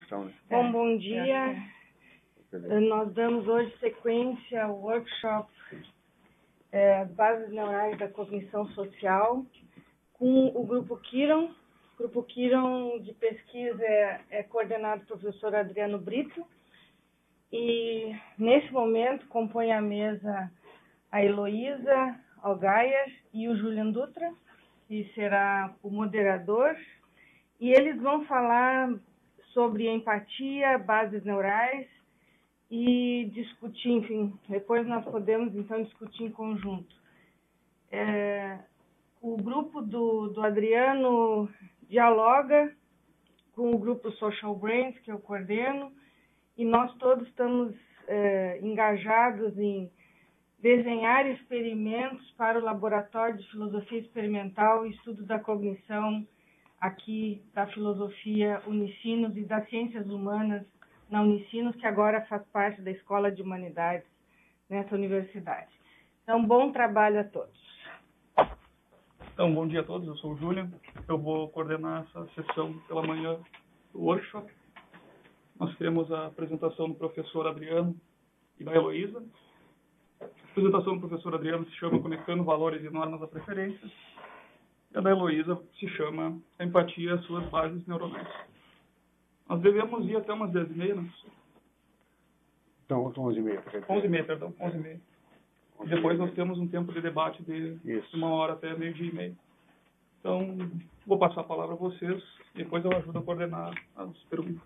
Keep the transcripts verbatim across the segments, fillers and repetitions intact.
Bom, é, bom dia. É. Nós damos hoje sequência ao workshop é, Bases Neurais da Cognição Social com o Grupo Kiron. O Grupo Kiron de pesquisa é, é coordenado pelo professor Adriano Brito e, nesse momento, compõe a mesa a Heloísa Algaias e o Julian Dutra, que será o moderador, e eles vão falar sobre empatia, bases neurais e discutir, enfim, depois nós podemos então discutir em conjunto. É, o grupo do, do Adriano dialoga com o grupo Social Brains, que eu coordeno, e nós todos estamos é, engajados em desenhar experimentos para o Laboratório de Filosofia Experimental e Estudo da Cognição aqui da Filosofia Unicinos e das Ciências Humanas na Unicinos, que agora faz parte da Escola de Humanidades nessa universidade. Então, bom trabalho a todos. Então, bom dia a todos, eu sou o Julian, eu vou coordenar essa sessão pela manhã do workshop. Nós temos a apresentação do professor Adriano e da Heloísa. A apresentação do professor Adriano se chama Conectando Valores e Normas da Preferência. E a da Heloísa se chama A Empatia e as Suas Bases Neuronais. Nós devemos ir até umas dez e meia, né? Então, onze e meia. onze e meia, perdão, onze e meia. E depois nós temos um tempo de debate de Isso. uma hora até meio-dia e meio. Então, vou passar a palavra a vocês e depois eu ajudo a coordenar as perguntas.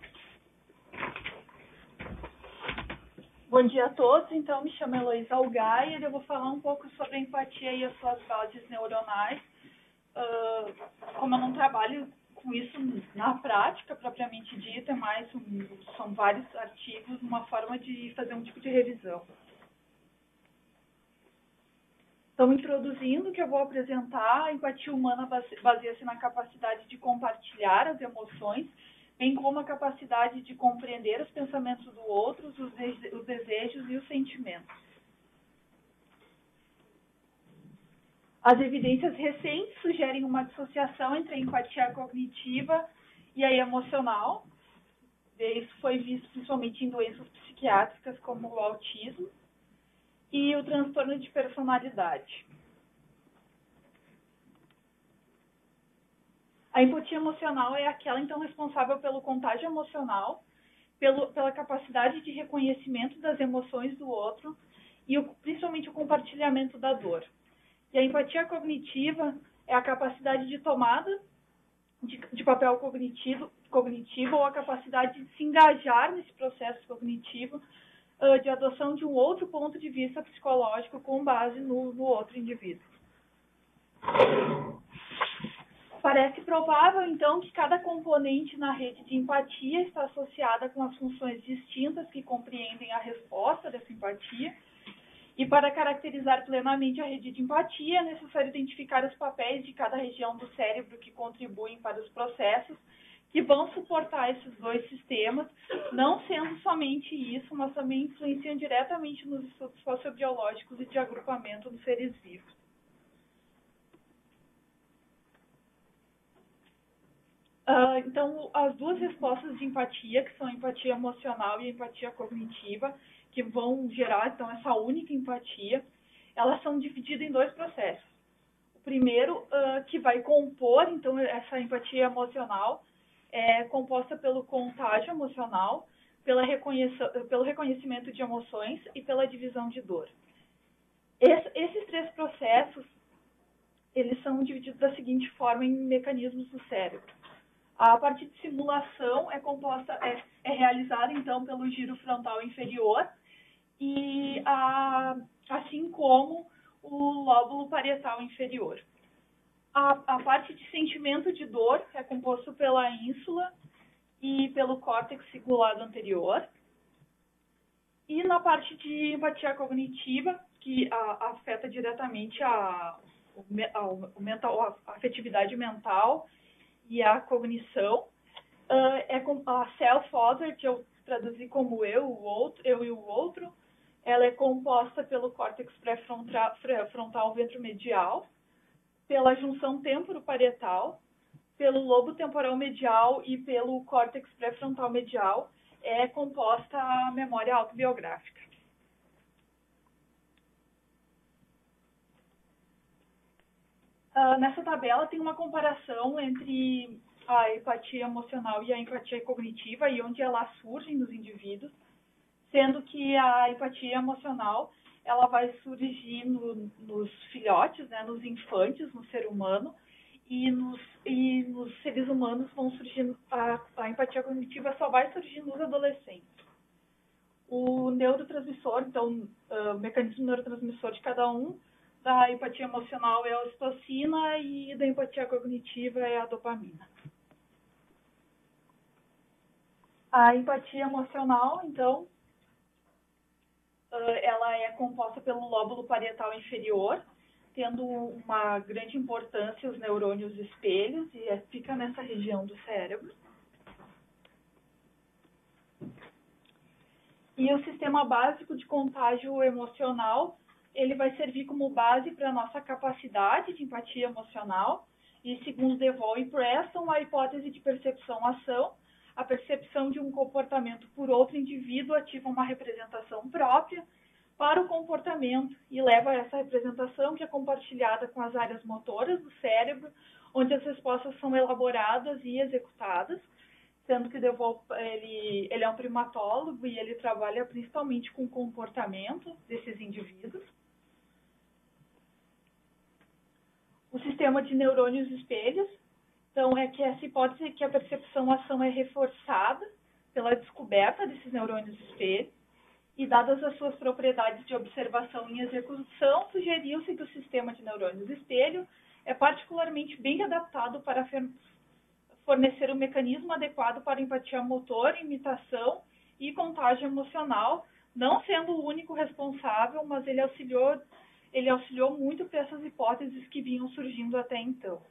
Bom dia a todos, então me chamo Heloísa Algaier e eu vou falar um pouco sobre a empatia e as suas bases neuronais. Uh, como eu não trabalho com isso na prática, propriamente dita, é mais um, são vários artigos, uma forma de fazer um tipo de revisão. Então, introduzindo o que eu vou apresentar, a empatia humana baseia-se na capacidade de compartilhar as emoções, bem como a capacidade de compreender os pensamentos do outro, os desejos e os sentimentos. As evidências recentes sugerem uma dissociação entre a empatia cognitiva e a emocional. Isso foi visto principalmente em doenças psiquiátricas como o autismo e o transtorno de personalidade. A empatia emocional é aquela, então, responsável pelo contágio emocional, pelo, pela capacidade de reconhecimento das emoções do outro e o, principalmente o compartilhamento da dor. E a empatia cognitiva é a capacidade de tomada de, de papel cognitivo, cognitivo ou a capacidade de se engajar nesse processo cognitivo uh, de adoção de um outro ponto de vista psicológico com base no, no outro indivíduo. Parece provável, então, que cada componente na rede de empatia está associada com as funções distintas que compreendem a resposta dessa empatia. E para caracterizar plenamente a rede de empatia, é necessário identificar os papéis de cada região do cérebro que contribuem para os processos que vão suportar esses dois sistemas, não sendo somente isso, mas também influenciam diretamente nos estudos sociobiológicos e de agrupamento dos seres vivos. Uh, então, as duas respostas de empatia, que são a empatia emocional e a empatia cognitiva, que vão gerar, então, essa única empatia, elas são divididas em dois processos. O primeiro, uh, que vai compor, então, essa empatia emocional, é composta pelo contágio emocional, pela reconhece, pelo reconhecimento de emoções e pela divisão de dor. Esse, esses três processos, eles são divididos da seguinte forma em mecanismos do cérebro. A parte de simulação é composta, é, é realizada, então, pelo giro frontal inferior, e a, assim como o lóbulo parietal inferior. A, a parte de sentimento de dor é composto pela ínsula e pelo córtex cingulado anterior. E na parte de empatia cognitiva, que a, afeta diretamente a, a, o mental, a afetividade mental e a cognição, uh, é com a self-other, que eu traduzi como eu, o outro, eu e o outro. Ela é composta pelo córtex pré-frontal ventromedial, pela junção temporoparietal, pelo lobo temporal medial e pelo córtex pré-frontal medial, é composta a memória autobiográfica. Uh, nessa tabela tem uma comparação entre a empatia emocional e a empatia cognitiva e onde elas surgem nos indivíduos, sendo que a empatia emocional ela vai surgir no, nos filhotes, né, nos infantes, no ser humano, e nos, e nos seres humanos vão surgir, a, a empatia cognitiva só vai surgir nos adolescentes. O neurotransmissor, então, uh, o mecanismo neurotransmissor de cada um, da empatia emocional é a ocitocina e da empatia cognitiva é a dopamina. A empatia emocional, então, ela é composta pelo lóbulo parietal inferior, tendo uma grande importância os neurônios espelhos, e fica nessa região do cérebro. E o sistema básico de contágio emocional, ele vai servir como base para a nossa capacidade de empatia emocional, e segundo DeVol e Preston, a hipótese de percepção-ação, a percepção de um comportamento por outro indivíduo ativa uma representação própria para o comportamento e leva a essa representação que é compartilhada com as áreas motoras do cérebro, onde as respostas são elaboradas e executadas, sendo que DeVol, ele, ele é um primatólogo e ele trabalha principalmente com o comportamento desses indivíduos. O sistema de neurônios espelhos, então, é que essa hipótese que a percepção-ação é reforçada pela descoberta desses neurônios espelho, e dadas as suas propriedades de observação e execução, sugeriu-se que o sistema de neurônios espelho é particularmente bem adaptado para fornecer um mecanismo adequado para empatia motor, imitação e contágio emocional, não sendo o único responsável, mas ele auxiliou, ele auxiliou muito para essas hipóteses que vinham surgindo até então.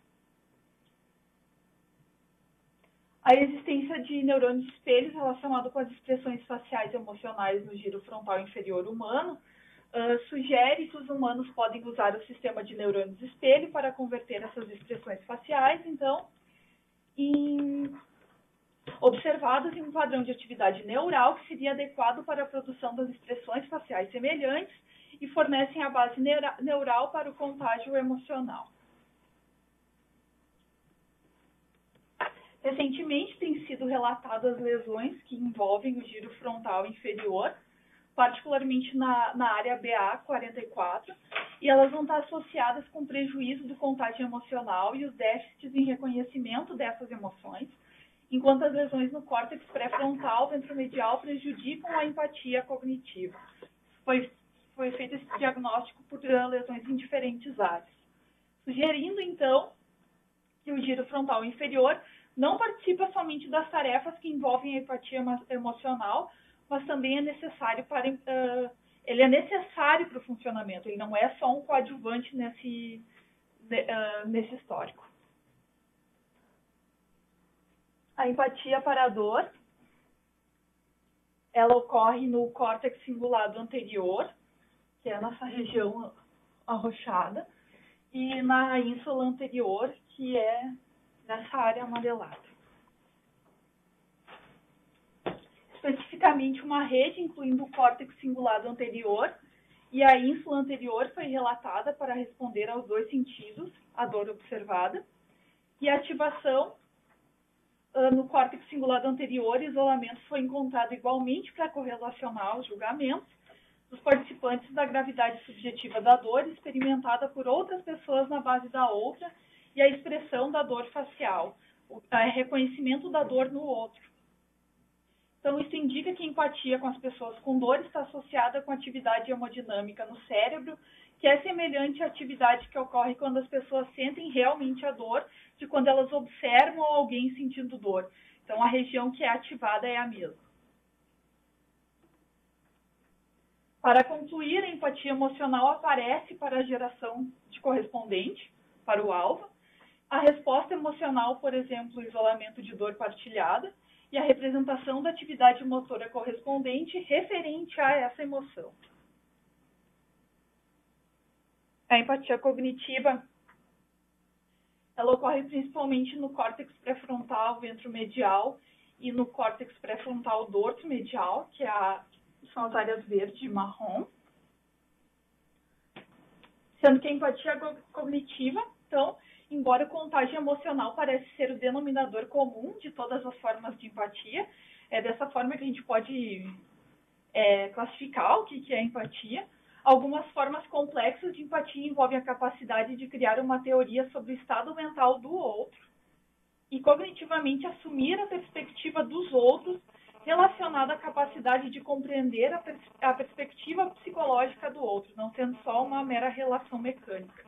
A existência de neurônios espelhos relacionado com as expressões faciais e emocionais no giro frontal inferior humano uh, sugere que os humanos podem usar o sistema de neurônios espelho para converter essas expressões faciais, então, em, observadas em um padrão de atividade neural que seria adequado para a produção das expressões faciais semelhantes e fornecem a base neura, neural para o contágio emocional. Recentemente, têm sido relatadas lesões que envolvem o giro frontal inferior, particularmente na, na área B A quarenta e quatro, e elas vão estar associadas com prejuízo do contágio emocional e os déficits em reconhecimento dessas emoções, enquanto as lesões no córtex pré-frontal ventromedial prejudicam a empatia cognitiva. Foi, foi feito esse diagnóstico por lesões em diferentes áreas, sugerindo, então, que o giro frontal inferior não participa somente das tarefas que envolvem a empatia emocional, mas também é necessário para uh, ele é necessário para o funcionamento. Ele não é só um coadjuvante nesse uh, nesse histórico. A empatia para a dor, ela ocorre no córtex cingulado anterior, que é nessa região arroxada, e na ínsula anterior, que é nessa área amarelada. Especificamente, uma rede incluindo o córtex cingulado anterior e a ínsula anterior foi relatada para responder aos dois sentidos, a dor observada, e a ativação uh, no córtex cingulado anterior e isolamento foi encontrado igualmente para correlacionar os julgamentos dos participantes da gravidade subjetiva da dor experimentada por outras pessoas na base da outra e a expressão da dor facial, o reconhecimento da dor no outro. Então, isso indica que a empatia com as pessoas com dor está associada com atividade hemodinâmica no cérebro, que é semelhante à atividade que ocorre quando as pessoas sentem realmente a dor, de quando elas observam alguém sentindo dor. Então, a região que é ativada é a mesma. Para concluir, a empatia emocional aparece para a geração de correspondente, para o alvo, a resposta emocional, por exemplo, o isolamento de dor partilhada, e a representação da atividade motora correspondente referente a essa emoção. A empatia cognitiva, ela ocorre principalmente no córtex pré-frontal ventromedial e no córtex pré-frontal dorso-medial, que é a, são as áreas verde e marrom. Sendo que a empatia cognitiva, então, embora a contagem emocional parece ser o denominador comum de todas as formas de empatia, é dessa forma que a gente pode é, classificar o que, que é empatia. Algumas formas complexas de empatia envolvem a capacidade de criar uma teoria sobre o estado mental do outro e cognitivamente assumir a perspectiva dos outros relacionada à capacidade de compreender a, pers a perspectiva psicológica do outro, não sendo só uma mera relação mecânica.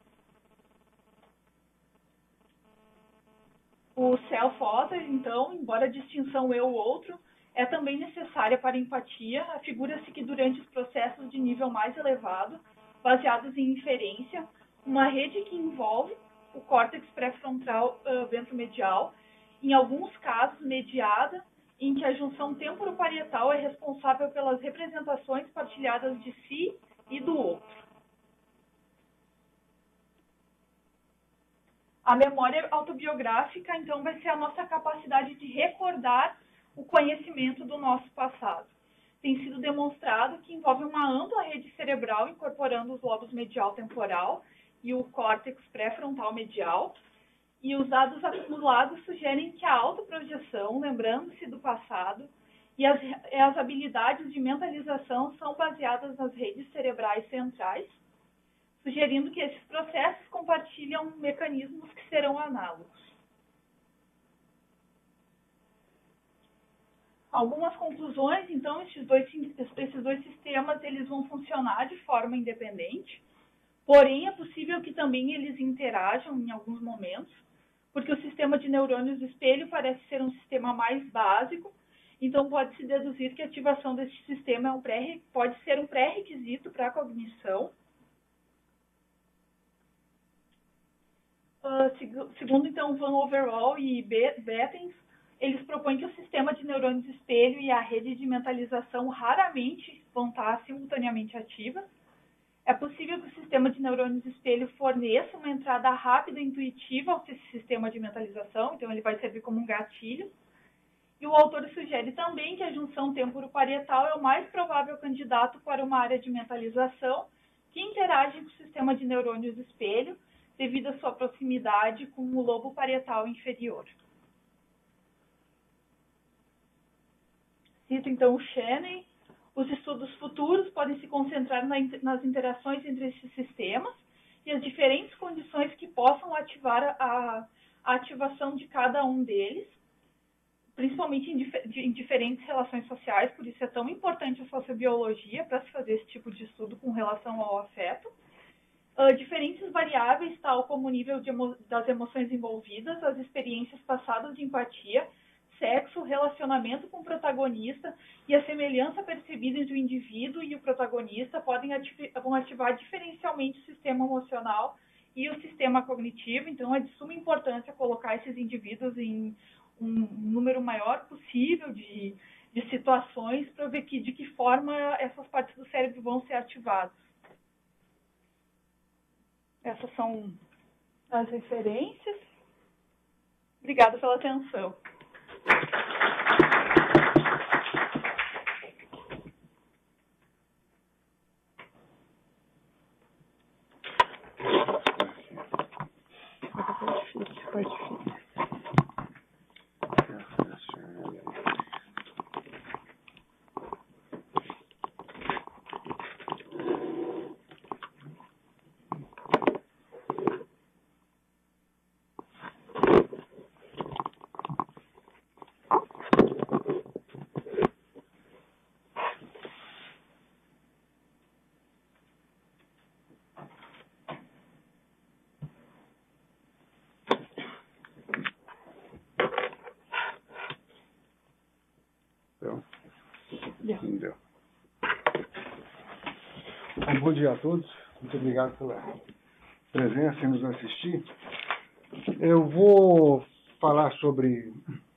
O self-other, então, embora a distinção eu-outro, é também necessária para a empatia. Afigura-se que durante os processos de nível mais elevado, baseados em inferência, uma rede que envolve o córtex pré-frontal uh, ventromedial, em alguns casos mediada, em que a junção temporoparietal é responsável pelas representações partilhadas de si e do outro. A memória autobiográfica, então, vai ser a nossa capacidade de recordar o conhecimento do nosso passado. Tem sido demonstrado que envolve uma ampla rede cerebral incorporando os lobos medial temporal e o córtex pré-frontal medial, e os dados acumulados sugerem que a autoprojeção, lembrando-se do passado, e as, e as habilidades de mentalização são baseadas nas redes cerebrais centrais, sugerindo que esses processos compartilham mecanismos que serão análogos. Algumas conclusões, então, esses dois, esses dois sistemas eles vão funcionar de forma independente, porém é possível que também eles interajam em alguns momentos, porque o sistema de neurônios espelho parece ser um sistema mais básico, então pode-se deduzir que a ativação desse sistema é um pré, pode ser um pré-requisito para a cognição. Uh, segundo, então, Van Overall e Bettens, eles propõem que o sistema de neurônios espelho e a rede de mentalização raramente vão estar simultaneamente ativas. É possível que o sistema de neurônios espelho forneça uma entrada rápida e intuitiva ao sistema de mentalização, então ele vai servir como um gatilho. E o autor sugere também que a junção temporoparietal é o mais provável candidato para uma área de mentalização que interage com o sistema de neurônios espelho, devido à sua proximidade com o lobo parietal inferior. Cito então o Cheney. Os estudos futuros podem se concentrar na, nas interações entre esses sistemas e as diferentes condições que possam ativar a, a ativação de cada um deles, principalmente em, dif, de, em diferentes relações sociais, por isso é tão importante a sociobiologia para se fazer esse tipo de estudo com relação ao afeto. Uh, diferentes variáveis, tal como o nível de emo das emoções envolvidas, as experiências passadas de empatia, sexo, relacionamento com o protagonista e a semelhança percebida entre o indivíduo e o protagonista podem ati vão ativar diferencialmente o sistema emocional e o sistema cognitivo. Então, é de suma importância colocar esses indivíduos em um número maior possível de, de situações para ver que, de que forma essas partes do cérebro vão ser ativadas. Essas são as referências. Obrigada pela atenção. Não deu. Bom, bom dia a todos. Muito obrigado pela presença e nos assistir. Eu vou falar sobre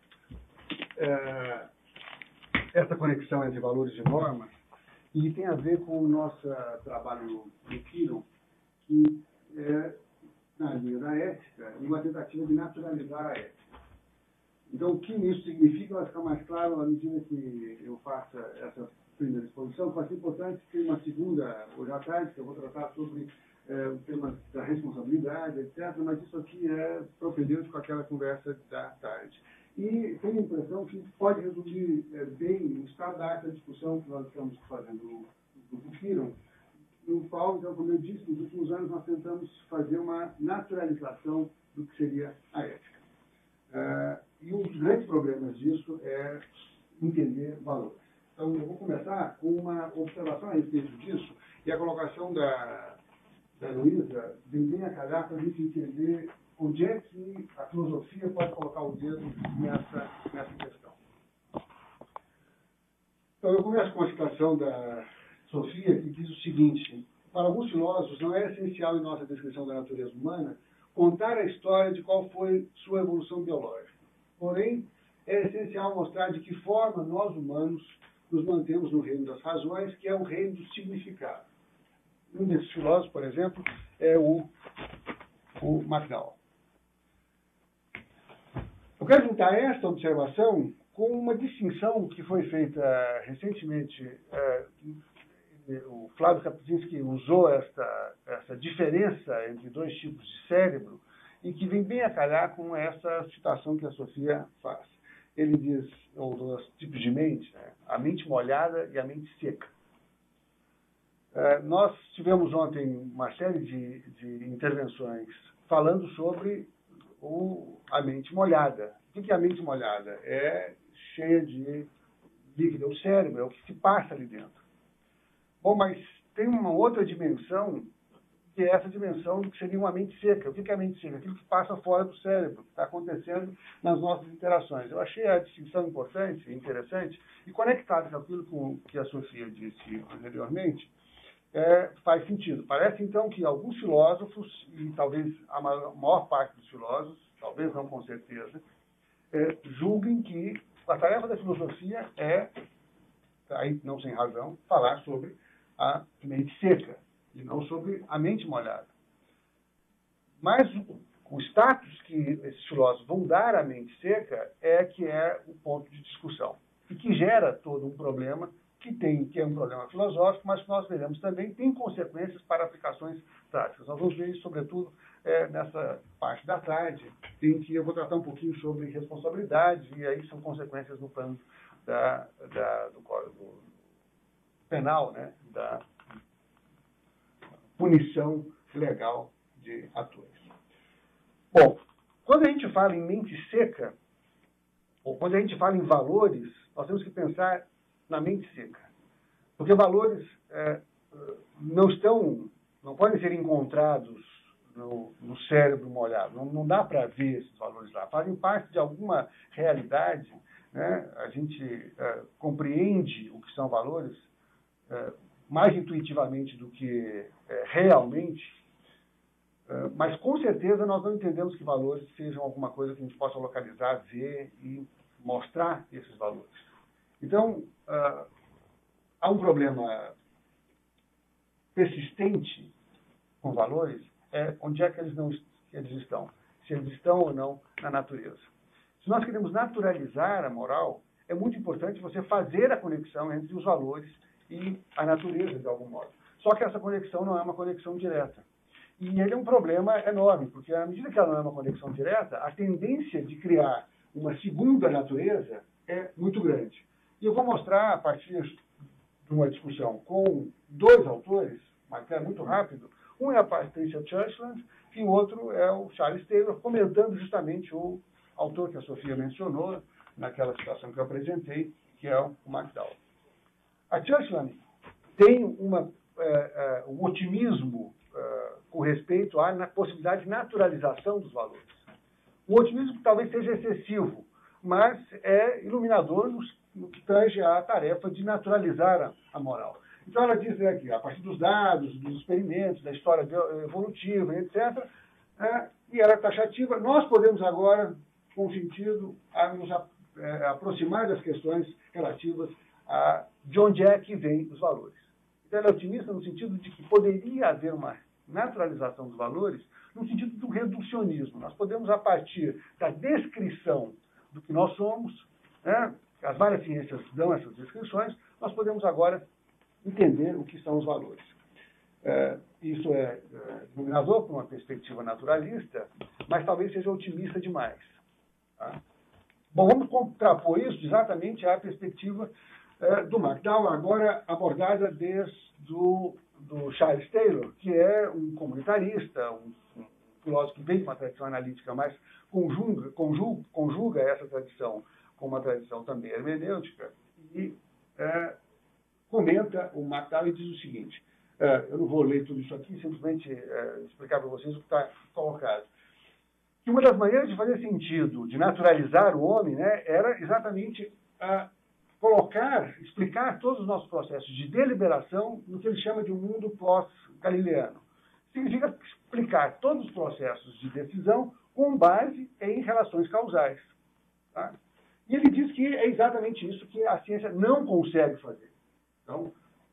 é, essa conexão entre valores e normas e tem a ver com o nosso trabalho no, no Kiron, que é, na linha da ética, uma tentativa de naturalizar a ética. Então, o que isso significa vai ficar mais claro à medida que eu faça essa primeira exposição. Vai ser importante ter uma segunda, hoje à tarde, que eu vou tratar sobre é, o tema da responsabilidade, etcétera. Mas isso aqui é propedêutico com aquela conversa da tarde. E tenho a impressão que pode resumir é, bem o estado da arte da discussão que nós estamos fazendo no Grupo Kiron, no qual, então, como eu disse, nos últimos anos nós tentamos fazer uma naturalização do que seria a ética. Uh, e um dos grandes problemas disso é entender valores. Então, eu vou começar com uma observação a respeito disso, e a colocação da, da Luísa vem bem a calhar para a gente entender onde é que a filosofia pode colocar o dedo nessa, nessa questão. Então, eu começo com a citação da Sofia, que diz o seguinte: para alguns filósofos, não é essencial em nossa descrição da natureza humana contar a história de qual foi sua evolução biológica. Porém, é essencial mostrar de que forma nós, humanos, nos mantemos no reino das razões, que é o reino do significado. Um desses filósofos, por exemplo, é o, o McDowell. Eu quero juntar esta observação com uma distinção que foi feita recentemente. É, o Flávio Kapuscinski usou esta, essa diferença entre dois tipos de cérebro e que vem bem a calhar com essa citação que a Sofia faz. Ele diz, ou dois tipos de mente, né? A mente molhada e a mente seca. É, nós tivemos ontem uma série de, de intervenções falando sobre o, a mente molhada. O que é a mente molhada? É cheia de líquido, é o cérebro, é o que se passa ali dentro. Bom, mas tem uma outra dimensão, que é essa dimensão que seria uma mente seca. O que é a mente seca? Aquilo que passa fora do cérebro, que está acontecendo nas nossas interações. Eu achei a distinção importante, interessante, e conectado com aquilo com que a Sofia disse anteriormente, é, faz sentido. Parece, então, que alguns filósofos, e talvez a maior parte dos filósofos, talvez não com certeza, é, julguem que a tarefa da filosofia é, aí não sem razão, falar sobre a mente seca, e não sobre a mente molhada. Mas o, o status que esses filósofos vão dar à mente seca é que é o ponto de discussão, e que gera todo um problema, que, tem, que é um problema filosófico, mas que nós veremos também tem consequências para aplicações práticas. Nós vamos ver isso, sobretudo, é, nessa parte da tarde, em que eu vou tratar um pouquinho sobre responsabilidade, e aí são consequências no plano da, da, do Código Penal, né, da punição legal de atores. Bom, quando a gente fala em mente seca, ou quando a gente fala em valores, nós temos que pensar na mente seca. Porque valores é, não estão, não podem ser encontrados no, no cérebro molhado. Não, não dá para ver esses valores lá. Fazem parte de alguma realidade, né? A gente é, compreende o que são valores é, mais intuitivamente do que é, realmente, é, mas com certeza nós não entendemos que valores sejam alguma coisa que a gente possa localizar, ver e mostrar esses valores. Então, uh, há um problema persistente com valores, é onde é que eles, não, eles estão, se eles estão ou não na natureza. Se nós queremos naturalizar a moral, é muito importante você fazer a conexão entre os valores e a natureza, de algum modo. Só que essa conexão não é uma conexão direta. E ele é um problema enorme, porque à medida que ela não é uma conexão direta, a tendência de criar uma segunda natureza é muito grande. E eu vou mostrar, a partir de uma discussão com dois autores, mas é muito rápido. Um é a Patricia Churchland e o outro é o Charles Taylor, comentando justamente o autor que a Sofia mencionou, naquela citação que eu apresentei, que é o McDowell. A Churchland tem uma, é, é, um otimismo é, com respeito à na possibilidade de naturalização dos valores. Um otimismo que talvez seja excessivo, mas é iluminador nos no que tange à tarefa de naturalizar a, a moral. Então, ela diz aqui, a partir dos dados, dos experimentos, da história evolutiva, etcétera, é, e ela é taxativa, nós podemos agora, com sentido, a nos a, é, aproximar das questões relativas a de onde é que vêm os valores. Então, ela é otimista no sentido de que poderia haver uma naturalização dos valores no sentido do reducionismo. Nós podemos, a partir da descrição do que nós somos, né, as várias ciências dão essas descrições, nós podemos agora entender o que são os valores. É, isso é, é iluminador por uma perspectiva naturalista, mas talvez seja otimista demais. Tá? Bom, vamos contrapor isso exatamente à perspectiva é, do McDowell, agora abordada desde do, do Charles Taylor, que é um comunitarista, um, um filósofo que vem de uma tradição analítica, mas conjuga, conjuga, conjuga essa tradição com uma tradição também hermenêutica, e é, comenta o McDowell e diz o seguinte, é, eu não vou ler tudo isso aqui, simplesmente é, explicar para vocês o que está colocado. Que uma das maneiras de fazer sentido, de naturalizar o homem, né, era exatamente a colocar, explicar todos os nossos processos de deliberação no que ele chama de um mundo pós-galileano. Significa explicar todos os processos de decisão com base em relações causais. Tá? E ele diz que é exatamente isso que a ciência não consegue fazer. Então,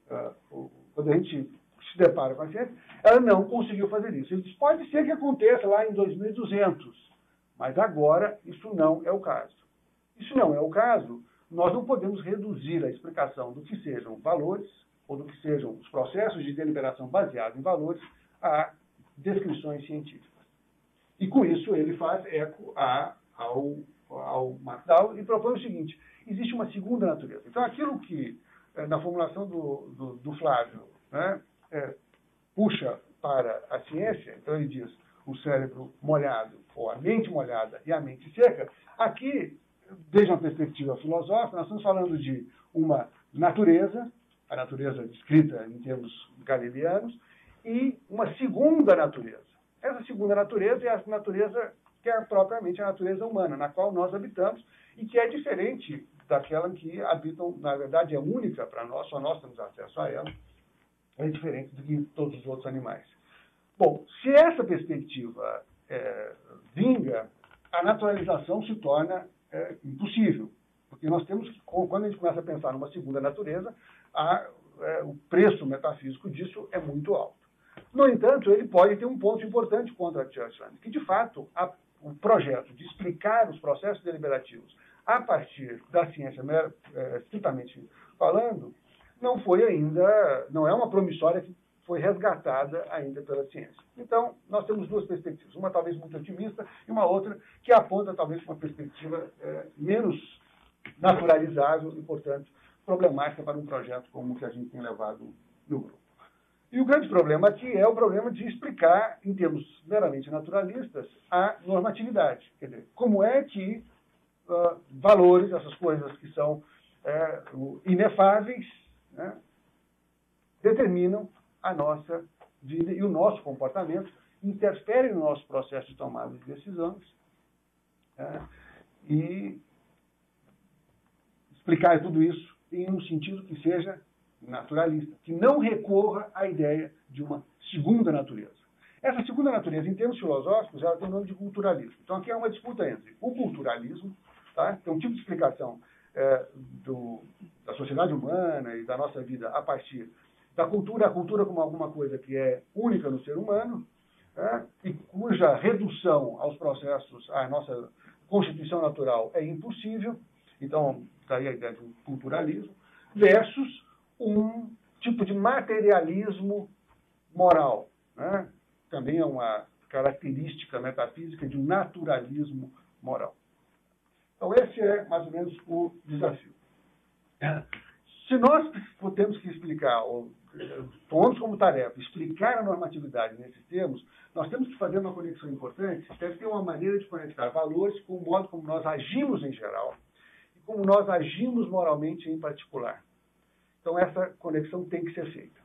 uh, quando a gente se depara com a ciência, ela não conseguiu fazer isso. Ele diz, pode ser que aconteça lá em dois mil e duzentos, mas agora isso não é o caso. Isso não é o caso, nós não podemos reduzir a explicação do que sejam valores, ou do que sejam os processos de deliberação baseados em valores, a descrições científicas. E com isso ele faz eco a, ao, ao McDowell e propõe o seguinte, existe uma segunda natureza. Então aquilo que, na formulação do, do, do Flávio, né, é, puxa para a ciência, então ele diz o cérebro molhado, ou a mente molhada e a mente seca, aqui, desde uma perspectiva filosófica, nós estamos falando de uma natureza, a natureza descrita em termos galileanos, e uma segunda natureza. Essa segunda natureza é a natureza que é propriamente a natureza humana, na qual nós habitamos, e que é diferente daquela que habitam, na verdade é única para nós, só nós temos acesso a ela, é diferente do que todos os outros animais. Bom, se essa perspectiva é, vinga, a naturalização se torna é, impossível, porque nós temos que, quando a gente começa a pensar numa segunda natureza, a, é, o preço metafísico disso é muito alto. No entanto, ele pode ter um ponto importante contra Churchland, que, de fato, a, o projeto de explicar os processos deliberativos a partir da ciência, é, estritamente falando, não foi ainda, não é uma promissória que foi resgatada ainda pela ciência. Então, nós temos duas perspectivas, uma talvez muito otimista e uma outra que aponta talvez para uma perspectiva é, menos naturalizável e, portanto, problemática para um projeto como o que a gente tem levado no grupo. E o grande problema aqui é o problema de explicar, em termos meramente naturalistas, a normatividade. Quer dizer, como é que uh, valores, essas coisas que são uh, inefáveis, né, determinam a nossa vida e o nosso comportamento, interferem no nosso processo de tomada de decisões, né, e explicar tudo isso em um sentido que seja naturalista, que não recorra à ideia de uma segunda natureza. Essa segunda natureza, em termos filosóficos, ela tem o nome de culturalismo. Então, aqui é uma disputa entre o culturalismo, tá, que é um tipo de explicação é, do, da sociedade humana e da nossa vida a partir da cultura, a cultura como alguma coisa que é única no ser humano, é, e cuja redução aos processos, à nossa constituição natural é impossível, então, daí a ideia de um culturalismo, versus um tipo de materialismo moral, né? Também é uma característica metafísica de um naturalismo moral. Então, esse é mais ou menos o desafio. Se nós temos que explicar, ou tomamos como tarefa, explicar a normatividade nesses termos, nós temos que fazer uma conexão importante, deve ter uma maneira de conectar valores com o modo como nós agimos em geral e como nós agimos moralmente em particular. Então, essa conexão tem que ser feita.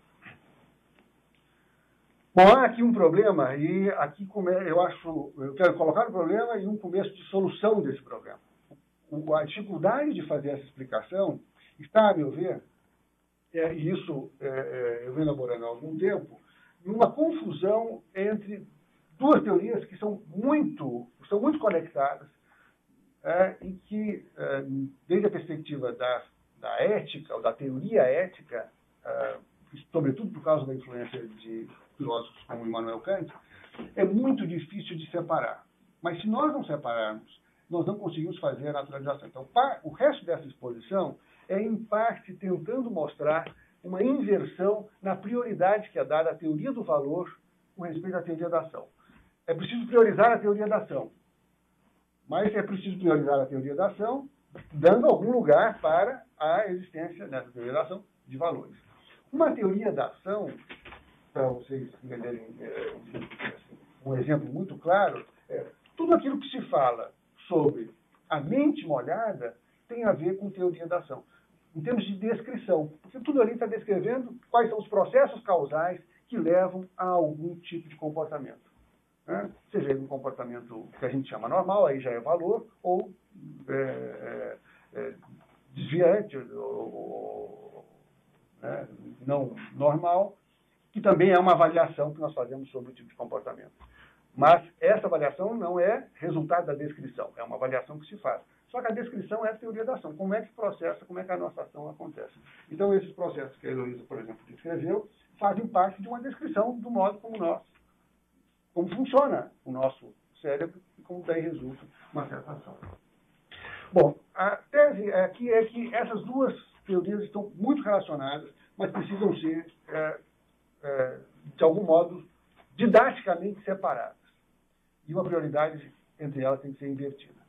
Bom, há aqui um problema, e aqui eu acho, eu quero colocar um problema e um começo de solução desse problema. O, a dificuldade de fazer essa explicação está, a meu ver, é, e isso é, é, eu venho elaborando há algum tempo, numa confusão entre duas teorias que são muito, são muito conectadas, é, e que, é, desde a perspectiva da da ética, ou da teoria ética, uh, sobretudo por causa da influência de filósofos como Immanuel Kant, é muito difícil de separar. Mas se nós não separarmos, nós não conseguimos fazer a naturalização. Então, o resto dessa exposição é, em parte, tentando mostrar uma inversão na prioridade que é dada à teoria do valor com respeito à teoria da ação. É preciso priorizar a teoria da ação, mas é preciso priorizar a teoria da ação dando algum lugar para a existência nessa teoria da ação de valores. Uma teoria da ação, para vocês entenderem é, um exemplo muito claro, é, tudo aquilo que se fala sobre a mente molhada tem a ver com teoria da ação, em termos de descrição, porque tudo ali está descrevendo quais são os processos causais que levam a algum tipo de comportamento. Né? Seja ele um comportamento que a gente chama normal, aí já é valor, ou é, é, é, desviante, ou, ou né, não normal, que também é uma avaliação que nós fazemos sobre o tipo de comportamento. Mas essa avaliação não é resultado da descrição, é uma avaliação que se faz. Só que a descrição é a teoria da ação. Como é que processa, como é que a nossa ação acontece. Então, esses processos que a Heloísa, por exemplo, descreveu, fazem parte de uma descrição do modo como nós, como funciona o nosso cérebro e como daí resulta uma certa ação. Bom, a tese aqui é que essas duas teorias estão muito relacionadas, mas precisam ser, é, é, de algum modo, didaticamente separadas. E uma prioridade entre elas tem que ser invertida.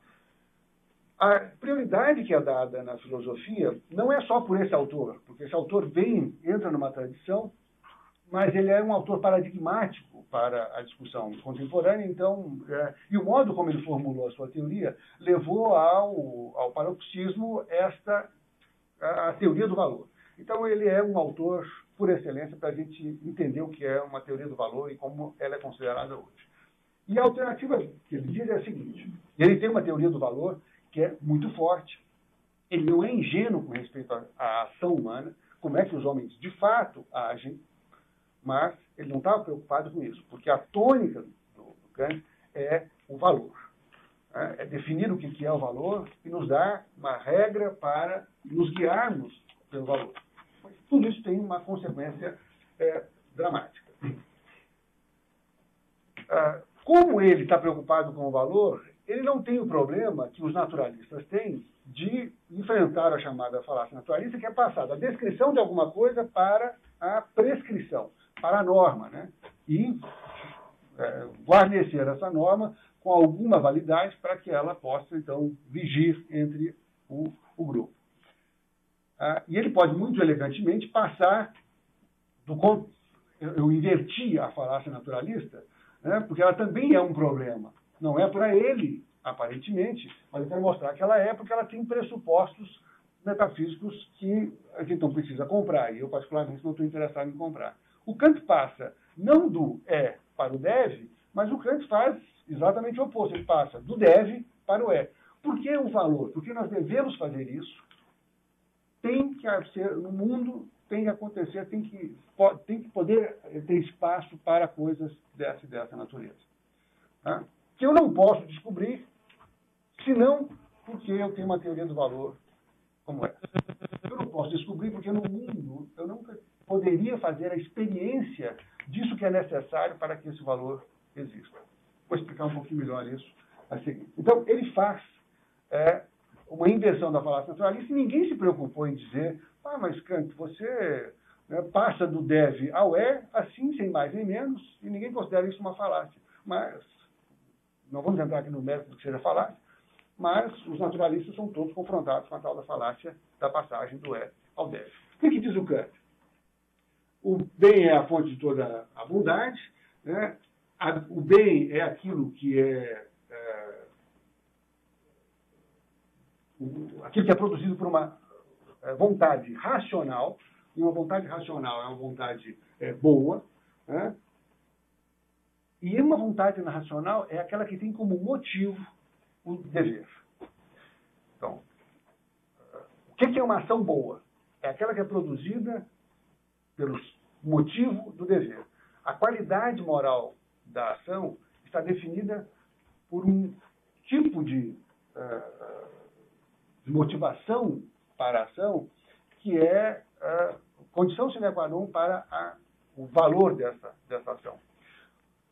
A prioridade que é dada na filosofia não é só por esse autor, porque esse autor vem, entra numa tradição, mas ele é um autor paradigmático para a discussão contemporânea, então, é, e o modo como ele formulou a sua teoria levou ao, ao paroxismo esta a, a teoria do valor. Então, ele é um autor por excelência para a gente entender o que é uma teoria do valor e como ela é considerada hoje. E a alternativa que ele diz é a seguinte: ele tem uma teoria do valor que é muito forte, ele não é ingênuo com respeito à, à ação humana, como é que os homens de fato agem, mas ele não estava preocupado com isso, porque a tônica do, do Kant é o valor. É, é definir o que, que é o valor e nos dar uma regra para nos guiarmos pelo valor. Mas tudo isso tem uma consequência é, dramática. Ah, como ele está preocupado com o valor, ele não tem o problema que os naturalistas têm de enfrentar a chamada falácia naturalista, que é passar da descrição de alguma coisa para a prescrição, para a norma, né? E é, guarnecer essa norma com alguma validade para que ela possa, então, vigir entre o, o grupo. Ah, e ele pode, muito elegantemente, passar do... Eu, eu inverti a falácia naturalista, né? Porque ela também é um problema. Não é para ele, aparentemente, mas eu quero mostrar que ela é, porque ela tem pressupostos metafísicos que a gente não precisa comprar, e eu, particularmente, não estou interessado em comprar. O Kant passa não do é para o deve, mas o Kant faz exatamente o oposto. Ele passa do deve para o é. Por que o valor? Porque nós devemos fazer isso. Tem que ser, no mundo, tem que acontecer, tem que, tem que poder ter espaço para coisas dessa e dessa natureza. Tá? Que eu não posso descobrir, senão porque eu tenho uma teoria do valor como essa. Eu não posso descobrir porque no mundo eu nunca poderia fazer a experiência disso que é necessário para que esse valor exista. Vou explicar um pouquinho melhor isso a seguir. Então, ele faz é, uma inversão da falácia naturalista e ninguém se preocupou em dizer, ah, mas Kant, você né, passa do deve ao é, assim, sem mais nem menos, e ninguém considera isso uma falácia. Mas, não vamos entrar aqui no mérito do que seja falácia, mas os naturalistas são todos confrontados com a tal da falácia da passagem do é ao deve. O que, que diz o Kant? O bem é a fonte de toda a bondade, né? a, o bem é aquilo que é, é o, aquilo que é produzido por uma é, vontade racional, e uma vontade racional é uma vontade é, boa, né? E uma vontade racional é aquela que tem como motivo o dever. Então, o que é uma ação boa? É aquela que é produzida pelo motivo do dever. A qualidade moral da ação está definida por um tipo de, uh, de motivação para a ação que é uh, condição sine qua non para a, o valor dessa, dessa ação.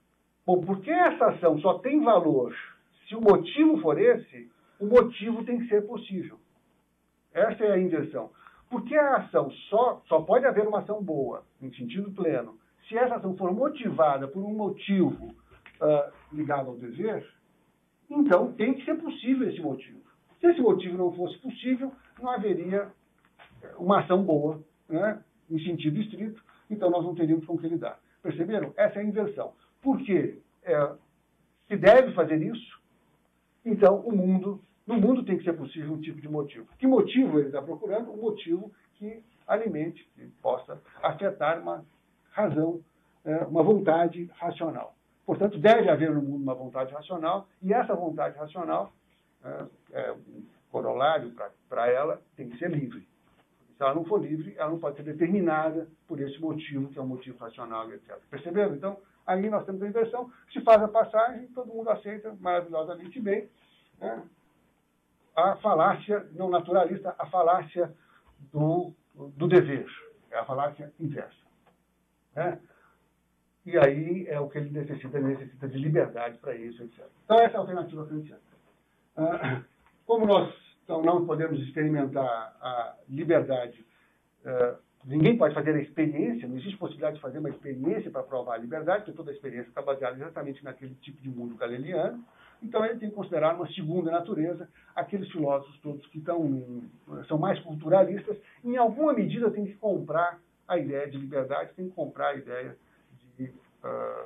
Bom, porque essa ação só tem valor se o motivo for esse, o motivo tem que ser possível. Essa é a inversão. Porque a ação só, só pode haver uma ação boa, em sentido pleno, se essa ação for motivada por um motivo uh, ligado ao dever, então tem que ser possível esse motivo. Se esse motivo não fosse possível, não haveria uma ação boa, né, em sentido estrito, então nós não teríamos com que lidar. Perceberam? Essa é a inversão. Porque é, se deve fazer isso, então o mundo, no mundo tem que ser possível um tipo de motivo. Que motivo ele está procurando? Um motivo que alimente, que possa afetar uma razão, é, uma vontade racional. Portanto, deve haver no mundo uma vontade racional, e essa vontade racional, é, é, um corolário para ela, tem que ser livre. Se ela não for livre, ela não pode ser determinada por esse motivo, que é um motivo racional, etcétera. Perceberam? Então, aí nós temos a inversão, se faz a passagem, todo mundo aceita maravilhosamente bem, né? A falácia não naturalista, a falácia do, do dever, é a falácia inversa. Né? E aí é o que ele necessita, ele necessita de liberdade para isso, etcétera. Então, essa é a alternativa kantiana. Ah, como nós então, não podemos experimentar a liberdade, uh, ninguém pode fazer a experiência, não existe possibilidade de fazer uma experiência para provar a liberdade, porque toda a experiência está baseada exatamente naquele tipo de mundo galiliano. Então, ele tem que considerar uma segunda natureza aqueles filósofos todos que estão, são mais culturalistas, em alguma medida tem que comprar a ideia de liberdade, tem que comprar a ideia de uh,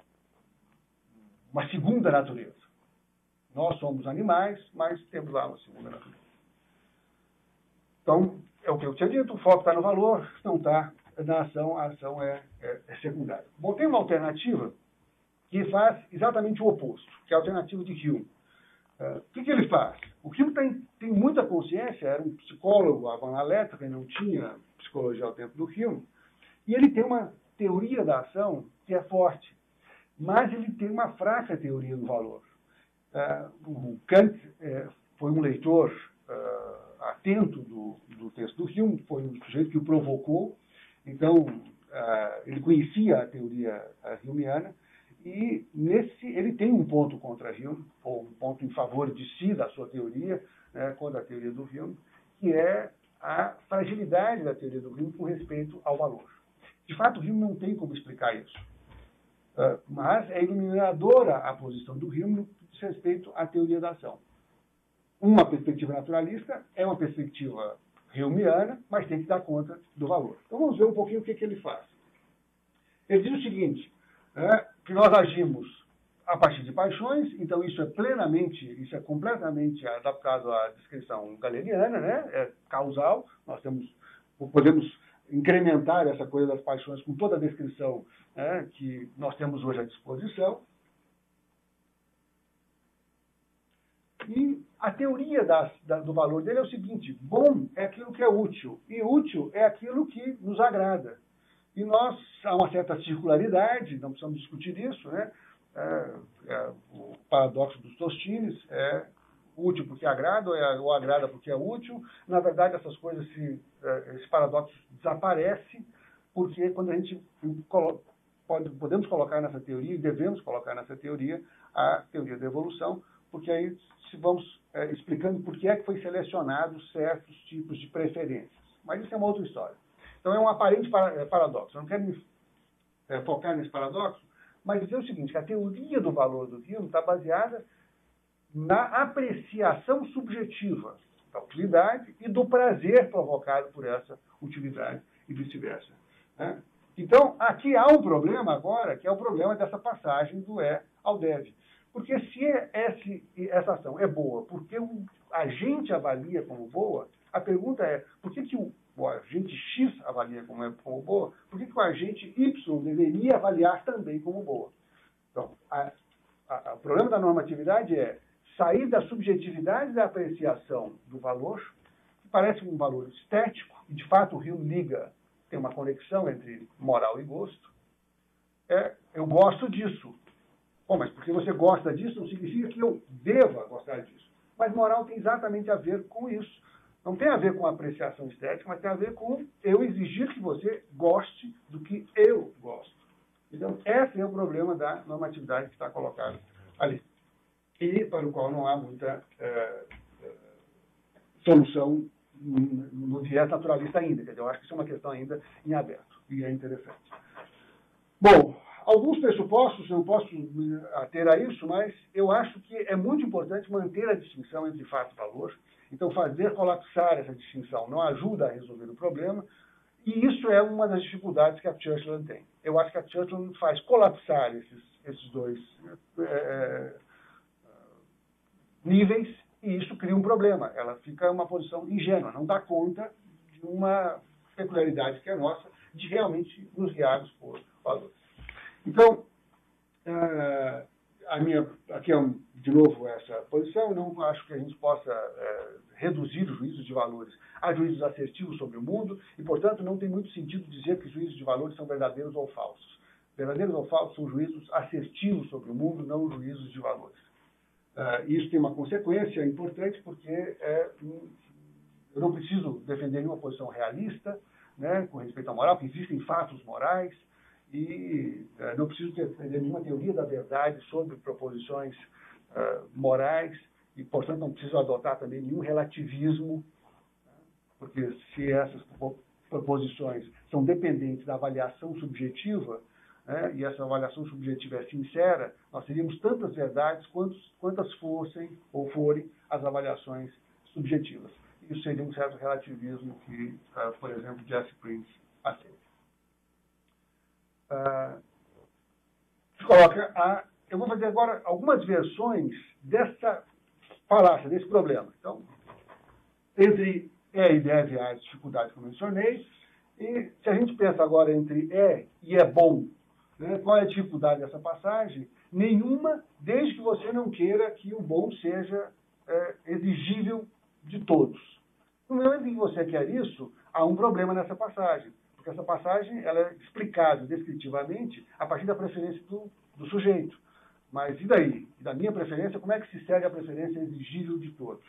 uma segunda natureza. Nós somos animais, mas temos lá uma segunda natureza. Então, é o que eu tinha dito, o foco está no valor, não está na ação, a ação é, é, é secundária. Bom, tem uma alternativa que faz exatamente o oposto, que é a alternativa de Hume. Uh, o que, que ele faz? O Hume tem, tem muita consciência, era um psicólogo analético, ele não tinha psicologia ao tempo do Hume, e ele tem uma teoria da ação que é forte, mas ele tem uma fraca teoria do valor. Uh, o Kant uh, foi um leitor uh, atento do, do texto do Hume, foi um sujeito que o provocou, então uh, ele conhecia a teoria uh, humeana, e nesse, ele tem um ponto contra Hume, ou um ponto em favor de si, da sua teoria, né, contra a teoria do Hume, que é a fragilidade da teoria do Hume com respeito ao valor. De fato, Hume não tem como explicar isso. Uh, mas é iluminadora a posição do Hume no que diz respeito à teoria da ação. Uma perspectiva naturalista é uma perspectiva humeana, mas tem que dar conta do valor. Então vamos ver um pouquinho o que, que ele faz. Ele diz o seguinte, é, que nós agimos a partir de paixões, então isso é plenamente, isso é completamente adaptado à descrição galeriana, né? É causal, nós temos, podemos incrementar essa coisa das paixões com toda a descrição, né, que nós temos hoje à disposição. E a teoria das, da, do valor dele é o seguinte, bom é aquilo que é útil, e útil é aquilo que nos agrada. E nós, há uma certa circularidade, não precisamos discutir isso, né? É, é, o paradoxo dos Tostines é útil porque agrada, ou, é, ou agrada porque é útil. Na verdade, essas coisas, se, é, esse paradoxo desaparece, porque quando a gente colo pode, podemos colocar nessa teoria, e devemos colocar nessa teoria, a teoria da evolução, porque aí se vamos é, explicando por que é que foi selecionado certos tipos de preferências. Mas isso é uma outra história. Então, é um aparente paradoxo. Eu não quero me é, focar nesse paradoxo, mas dizer o seguinte, que a teoria do valor do Hume está baseada na apreciação subjetiva da utilidade e do prazer provocado por essa utilidade e vice-versa. Né? Então, aqui há um problema agora, que é o problema dessa passagem do é ao deve. Porque se esse, essa ação é boa, porque o agente avalia como boa, a pergunta é, por que, que o o agente X avalia como, é, como boa, por que, que o agente Y deveria avaliar também como boa? Então, a, a, o problema da normatividade é sair da subjetividade da apreciação do valor, que parece um valor estético, e de fato o Hume liga, tem uma conexão entre moral e gosto. É, eu gosto disso. Bom, mas porque você gosta disso não significa que eu deva gostar disso. Mas moral tem exatamente a ver com isso. Não tem a ver com a apreciação estética, mas tem a ver com eu exigir que você goste do que eu gosto. Então, esse é o problema da normatividade que está colocada ali. E para o qual não há muita é, é, solução no viés naturalista ainda. Quer dizer, eu acho que isso é uma questão ainda em aberto. E é interessante. Bom, alguns pressupostos, eu não posso me ater a isso, mas eu acho que é muito importante manter a distinção entre fato e valor. Então, fazer colapsar essa distinção não ajuda a resolver o problema. E isso é uma das dificuldades que a Churchland tem. Eu acho que a Churchland faz colapsar esses, esses dois é, níveis, e isso cria um problema. Ela fica em uma posição ingênua, não dá conta de uma peculiaridade que é nossa, de realmente nos guiarmos por valores. Então, uh, a minha, aqui é, um, de novo, essa posição. Não acho que a gente possa uh, reduzir os juízos de valores a juízos assertivos sobre o mundo, e, portanto, não tem muito sentido dizer que os juízos de valores são verdadeiros ou falsos. Verdadeiros ou falsos são juízos assertivos sobre o mundo, não juízos de valores. Uh, isso tem uma consequência importante, porque é, eu não preciso defender nenhuma posição realista, né, com respeito à moral, porque existem fatos morais, e uh, não preciso defender nenhuma teoria da verdade sobre proposições uh, morais, e, portanto, não preciso adotar também nenhum relativismo, porque se essas proposições são dependentes da avaliação subjetiva, né, e essa avaliação subjetiva é sincera, nós teríamos tantas verdades quantos, quantas fossem ou forem as avaliações subjetivas. Isso seria um certo relativismo que, uh, por exemplo, Jesse Prince aceita. Uh, se coloca a, eu vou fazer agora algumas versões dessa falácia, desse problema. Então, entre é e deve há as dificuldades que eu mencionei, e se a gente pensa agora entre é e é bom, né, qual é a dificuldade dessa passagem? Nenhuma, desde que você não queira que o bom seja é, exigível de todos. No momento em que você quer isso, há um problema nessa passagem, porque essa passagem ela é explicada descritivamente a partir da preferência do, do sujeito. Mas e daí? E da minha preferência, como é que se segue a preferência exigível de todos?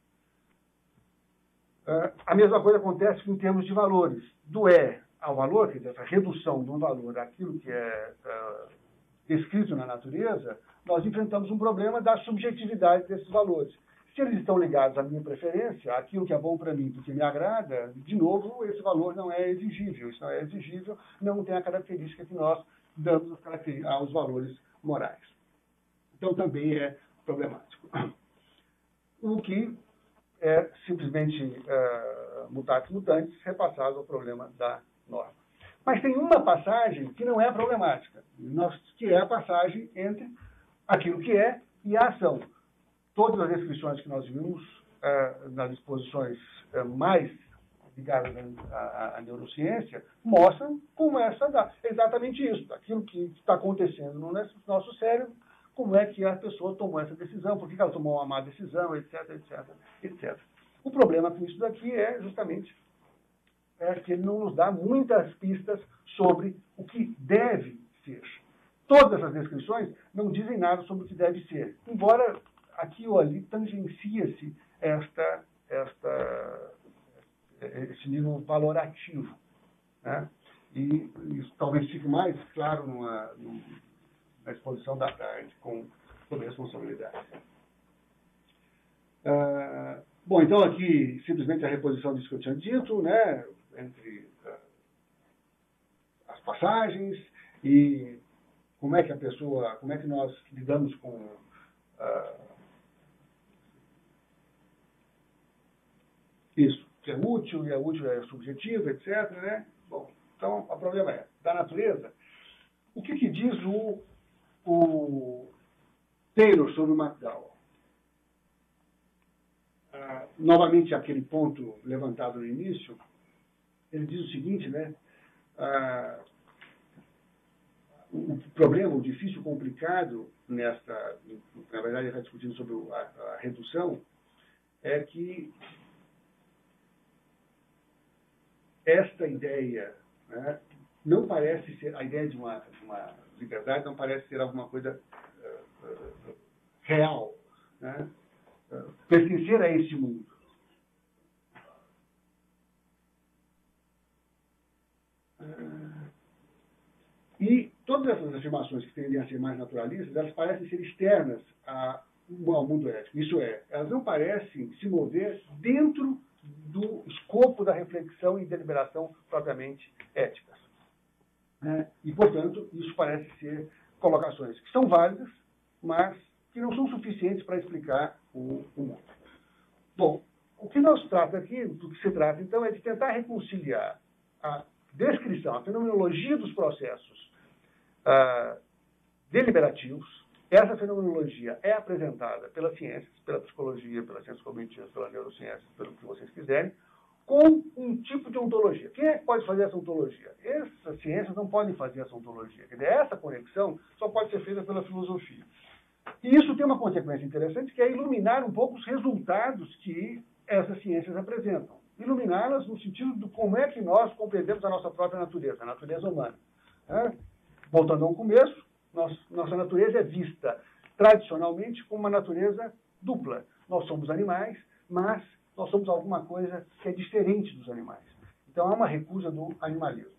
Uh, a mesma coisa acontece em termos de valores. Do é ao valor, quer dizer, essa redução de um valor àquilo que é uh, descrito na natureza, nós enfrentamos um problema da subjetividade desses valores. Se eles estão ligados à minha preferência, àquilo que é bom para mim, porque me agrada, de novo, esse valor não é exigível. Isso não é exigível, não tem a característica que nós damos aos valores morais. Então, também é problemático. O que é simplesmente uh, mutatis mutandis, repassado ao problema da norma. Mas tem uma passagem que não é problemática, que é a passagem entre aquilo que é e a ação. Todas as descrições que nós vimos uh, nas exposições uh, mais ligadas à, à neurociência mostram como essa dá. É exatamente isso, aquilo que está acontecendo no nosso cérebro, como é que a pessoa tomou essa decisão, por que ela tomou uma má decisão, etc, etc, etcétera. O problema com isso daqui é justamente é que ele não nos dá muitas pistas sobre o que deve ser. Todas essas descrições não dizem nada sobre o que deve ser, embora aqui ou ali tangencia-se esta, esta, esse nível valorativo. Né? E isso talvez fique mais claro numa, numa na exposição da tarde com, sobre responsabilidade. Uh, bom, então aqui simplesmente a reposição disso que eu tinha dito, né, entre uh, as passagens e como é que a pessoa, como é que nós lidamos com uh, isso, que é útil e é útil é subjetivo, etcétera. Né? Bom, então o problema é da natureza. O que, que diz o o Taylor sobre o McDowell? Ah, novamente, aquele ponto levantado no início, ele diz o seguinte, né? Ah, o problema, o difícil, complicado nesta, na verdade ele está discutindo sobre a, a redução, é que esta ideia, né, não parece ser, a ideia de uma, de uma liberdade não parece ser alguma coisa uh, uh, real, né? Uh, pertencer a este mundo. Uh, e todas essas afirmações que tendem a ser mais naturalistas, elas parecem ser externas a, ao mundo ético. Isso é, elas não parecem se mover dentro do escopo da reflexão e deliberação propriamente éticas. Né? E, portanto, isso parece ser colocações que são válidas, mas que não são suficientes para explicar o, o mundo. Bom, o que nós trata aqui, do que se trata, então, é de tentar reconciliar a descrição, a fenomenologia dos processos ah, deliberativos. Essa fenomenologia é apresentada pelas ciências, pela psicologia, pelas ciências cognitivas, pelas neurociências, pelo que vocês quiserem, com um tipo de ontologia. Quem é que pode fazer essa ontologia? Essas ciências não podem fazer essa ontologia. Quer dizer, essa conexão só pode ser feita pela filosofia. E isso tem uma consequência interessante, que é iluminar um pouco os resultados que essas ciências apresentam. Iluminá-las no sentido de como é que nós compreendemos a nossa própria natureza, a natureza humana. É? Voltando ao começo, nós, nossa natureza é vista tradicionalmente como uma natureza dupla. Nós somos animais, mas nós somos alguma coisa que é diferente dos animais. Então há uma recusa do animalismo.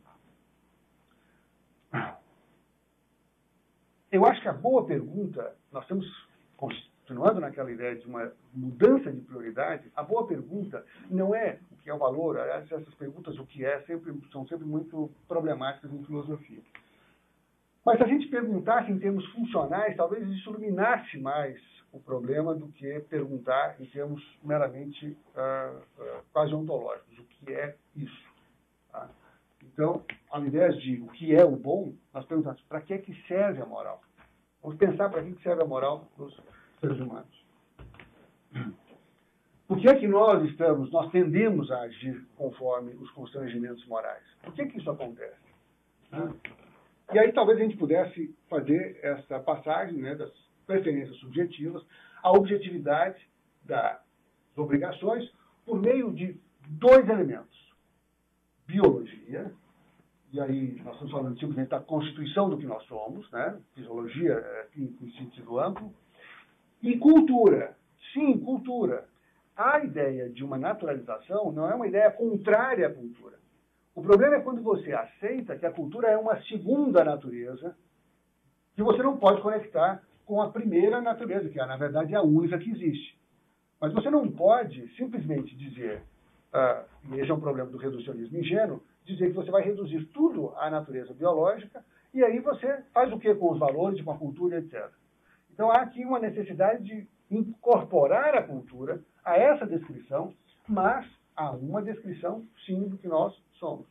Eu acho que a boa pergunta, nós estamos continuando naquela ideia de uma mudança de prioridade, a boa pergunta não é o que é o valor, aliás, essas perguntas, o que é, sempre, são sempre muito problemáticas em filosofia. Mas se a gente perguntasse em termos funcionais, talvez isso iluminasse mais o problema do que perguntar em termos meramente uh, uh, quase ontológicos, o que é isso. Tá? Então, ao invés de o que é o bom, nós perguntamos para que é que serve a moral. Vamos pensar para que serve a moral para os seres humanos. Por que é que nós estamos, nós tendemos a agir conforme os constrangimentos morais? Por que que isso acontece? Né? E aí talvez a gente pudesse fazer essa passagem, né, das preferências subjetivas à objetividade das obrigações por meio de dois elementos. Biologia, e aí nós estamos falando simplesmente da constituição do que nós somos, né? Fisiologia é, em sentido amplo, e cultura. Sim, cultura. A ideia de uma naturalização não é uma ideia contrária à cultura. O problema é quando você aceita que a cultura é uma segunda natureza que você não pode conectar com a primeira natureza, que na verdade é a única que existe. Mas você não pode simplesmente dizer, ah, e esse é um problema do reducionismo ingênuo, dizer que você vai reduzir tudo à natureza biológica e aí você faz o que com os valores, com a cultura, etcétera. Então há aqui uma necessidade de incorporar a cultura a essa descrição, mas a uma descrição, sim, do que nós somos.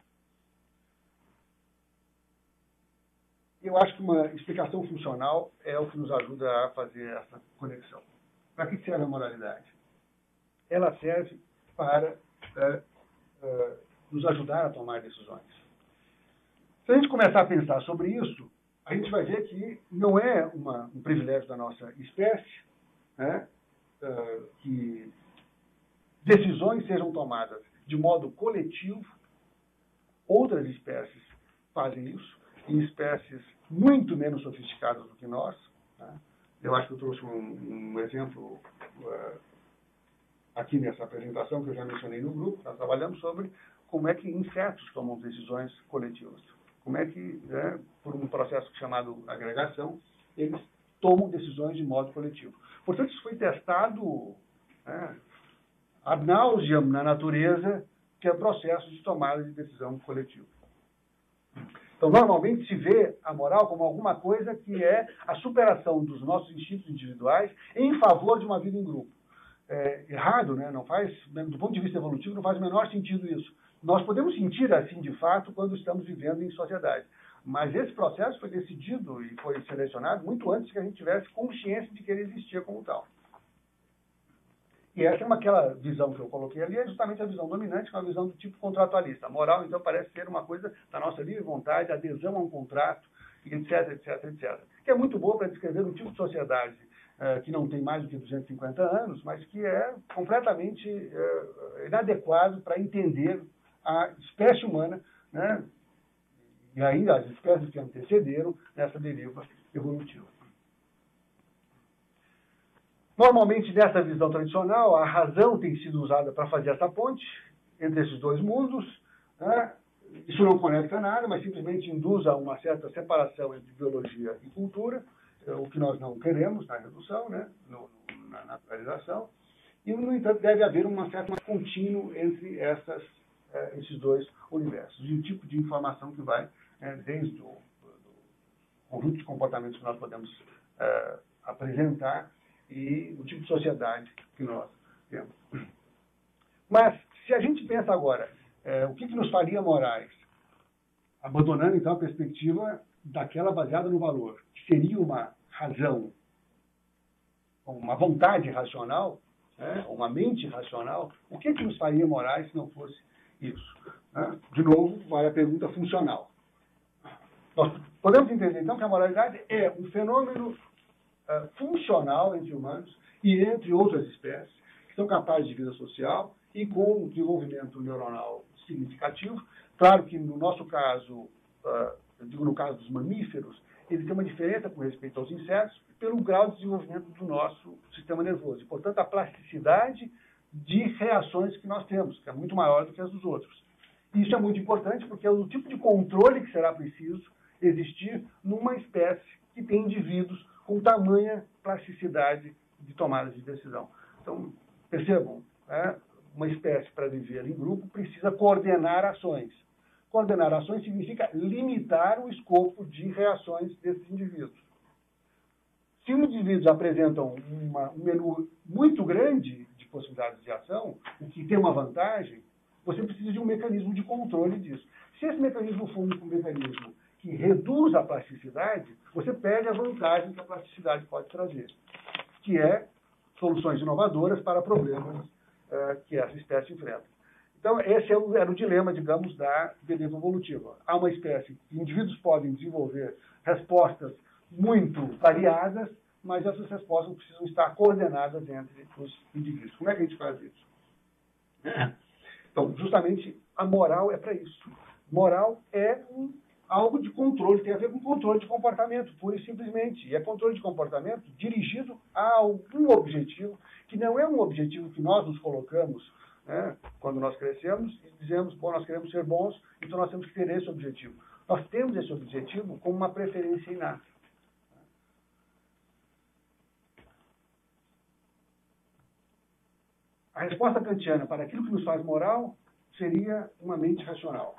Eu acho que uma explicação funcional é o que nos ajuda a fazer essa conexão. Para que serve a moralidade? Ela serve para é, é, nos ajudar a tomar decisões. Se a gente começar a pensar sobre isso, a gente vai ver que não é uma, um privilégio da nossa espécie, né, é, que decisões sejam tomadas de modo coletivo. Outras espécies fazem isso, em espécies muito menos sofisticadas do que nós. Né? Eu acho que eu trouxe um, um exemplo uh, aqui nessa apresentação, que eu já mencionei no grupo, nós trabalhamos sobre como é que insetos tomam decisões coletivas. Como é que, né, por um processo chamado agregação, eles tomam decisões de modo coletivo. Portanto, isso foi testado né, ad nauseam na natureza, que é o processo de tomada de decisão coletiva. Então, normalmente se vê a moral como alguma coisa que é a superação dos nossos instintos individuais em favor de uma vida em grupo. É errado, né? Não faz, do ponto de vista evolutivo, não faz o menor sentido isso. Nós podemos sentir assim, de fato, quando estamos vivendo em sociedade. Mas esse processo foi decidido e foi selecionado muito antes que a gente tivesse consciência de que ele existia como tal. E essa é uma, aquela visão que eu coloquei ali, é justamente a visão dominante, que é uma visão do tipo contratualista. A moral, então, parece ser uma coisa da nossa livre vontade, adesão a um contrato, etc, etc, etcétera. Que é muito boa para descrever um tipo de sociedade eh, que não tem mais do que duzentos e cinquenta anos, mas que é completamente eh, inadequado para entender a espécie humana, né, e ainda as espécies que antecederam nessa deriva evolutiva. Normalmente, nessa visão tradicional, a razão tem sido usada para fazer essa ponte entre esses dois mundos, né? isso não conecta nada, mas simplesmente induz a uma certa separação entre biologia e cultura, o que nós não queremos na redução, né, no, na naturalização, e, no entanto, deve haver uma certa contínuo entre essas, eh, esses dois universos, e o tipo de informação que vai eh, desde o do conjunto de comportamentos que nós podemos eh, apresentar e o tipo de sociedade que nós temos. Mas, se a gente pensa agora, eh, o que, que nos faria morais, abandonando, então, a perspectiva daquela baseada no valor, que seria uma razão, uma vontade racional, né, uma mente racional, o que, que nos faria morais se não fosse isso? Né? De novo, vai a pergunta funcional. Nós podemos entender, então, que a moralidade é um fenômeno uh, funcional entre humanos e entre outras espécies, que são capazes de vida social e com um desenvolvimento neuronal significativo. Claro que, no nosso caso, uh, eu digo no caso dos mamíferos, ele tem uma diferença com respeito aos insetos pelo grau de desenvolvimento do nosso sistema nervoso. E, portanto, a plasticidade de reações que nós temos, que é muito maior do que as dos outros. E isso é muito importante porque é o tipo de controle que será preciso existir numa espécie que tem indivíduos com tamanha plasticidade de tomadas de decisão. Então, percebam, né? Uma espécie para viver em grupo precisa coordenar ações. Coordenar ações significa limitar o escopo de reações desses indivíduos. Se os indivíduos apresentam uma, um menu muito grande de possibilidades de ação, o que tem uma vantagem, você precisa de um mecanismo de controle disso. Se esse mecanismo for um mecanismo que reduz a plasticidade, você perde a vantagem que a plasticidade pode trazer, que é soluções inovadoras para problemas uh, que essa espécie enfrenta. Então, esse é o, era o dilema, digamos, da beleza evolutiva. Há uma espécie que indivíduos podem desenvolver respostas muito variadas, mas essas respostas precisam estar coordenadas entre os indivíduos. Como é que a gente faz isso? Então, justamente, a moral é para isso. Moral é um, algo de controle, tem a ver com controle de comportamento, pura e simplesmente. E é controle de comportamento dirigido a algum objetivo, que não é um objetivo que nós nos colocamos, né, quando nós crescemos e dizemos, bom, nós queremos ser bons, então nós temos que ter esse objetivo. Nós temos esse objetivo como uma preferência inata. A resposta kantiana para aquilo que nos faz moral seria uma mente racional.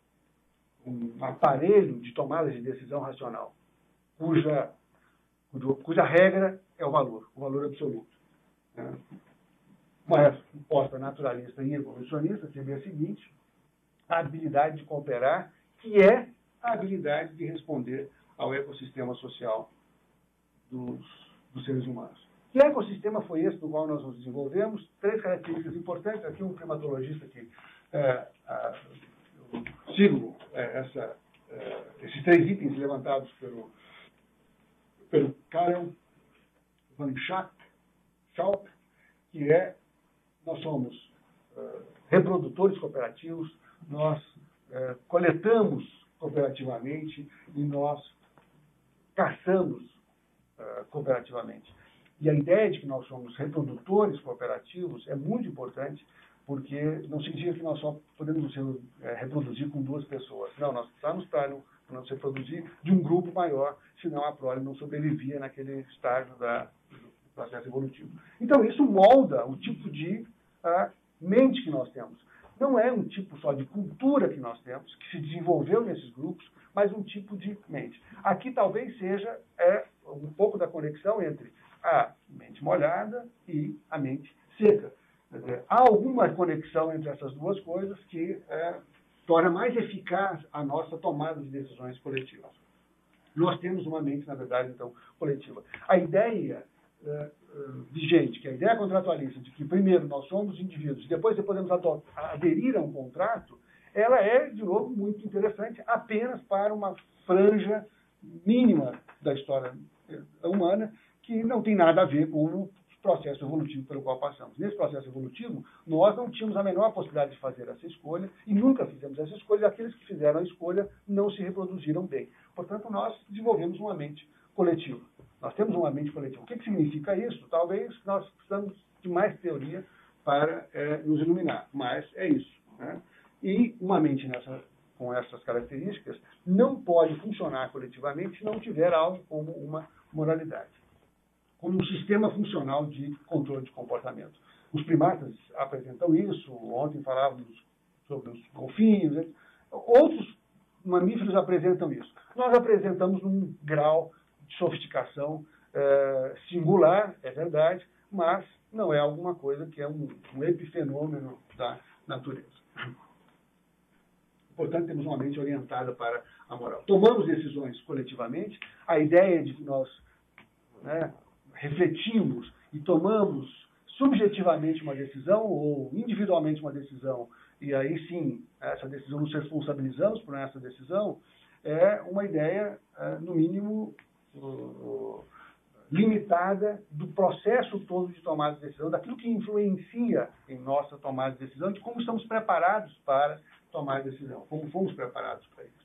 Um aparelho de tomada de decisão racional, cuja, cuja, cuja regra é o valor, o valor absoluto. Né? Uma resposta naturalista e evolucionista seria a seguinte: a habilidade de cooperar, que é a habilidade de responder ao ecossistema social dos, dos seres humanos. Que ecossistema foi esse no qual nós nos desenvolvemos? Três características importantes. Aqui um primatologista que é, a, eu sigo é, essa, é, esses três itens levantados pelo, pelo Karel van Schaik, que é: nós somos uh, reprodutores cooperativos, nós uh, coletamos cooperativamente e nós caçamos uh, cooperativamente. E a ideia de que nós somos reprodutores cooperativos é muito importante, porque não significa que nós só podemos uh, reproduzir com duas pessoas. Não, nós precisamos para nos reproduzir de um grupo maior, senão a prole não sobrevivia naquele estágio da, do processo evolutivo. Então, isso molda o tipo de a mente que nós temos. Não é um tipo só de cultura que nós temos, que se desenvolveu nesses grupos, mas um tipo de mente. Aqui talvez seja é, um pouco da conexão entre a mente molhada e a mente seca. Quer dizer, há alguma conexão entre essas duas coisas que é, torna mais eficaz a nossa tomada de decisões coletivas. Nós temos uma mente, na verdade, então, coletiva. A ideia Uh, uh, vigente, que é a ideia contratualista de que primeiro nós somos indivíduos, depois podemos adotar, aderir a um contrato, ela é, de novo, muito interessante apenas para uma franja mínima da história humana que não tem nada a ver com o processo evolutivo pelo qual passamos. Nesse processo evolutivo, nós não tínhamos a menor possibilidade de fazer essa escolha e nunca fizemos essa escolha, e aqueles que fizeram a escolha não se reproduziram bem. Portanto, nós desenvolvemos uma mente coletiva. Nós temos uma mente coletiva. O que, que significa isso? Talvez nós precisamos de mais teoria para é, nos iluminar, mas é isso. Né? E uma mente nessa com essas características não pode funcionar coletivamente se não tiver algo como uma moralidade, como um sistema funcional de controle de comportamento. Os primatas apresentam isso, ontem falávamos sobre os golfinhos, outros mamíferos apresentam isso. Nós apresentamos num grau de sofisticação é, singular, é verdade, mas não é alguma coisa que é um, um epifenômeno da natureza. Portanto, temos uma mente orientada para a moral. Tomamos decisões coletivamente, a ideia de que nós, né, refletimos e tomamos subjetivamente uma decisão ou individualmente uma decisão, e aí sim, essa decisão nos responsabilizamos por essa decisão, é uma ideia, no mínimo, limitada do processo todo de tomada de decisão, daquilo que influencia em nossa tomada de decisão, de como estamos preparados para tomar decisão, como fomos preparados para isso.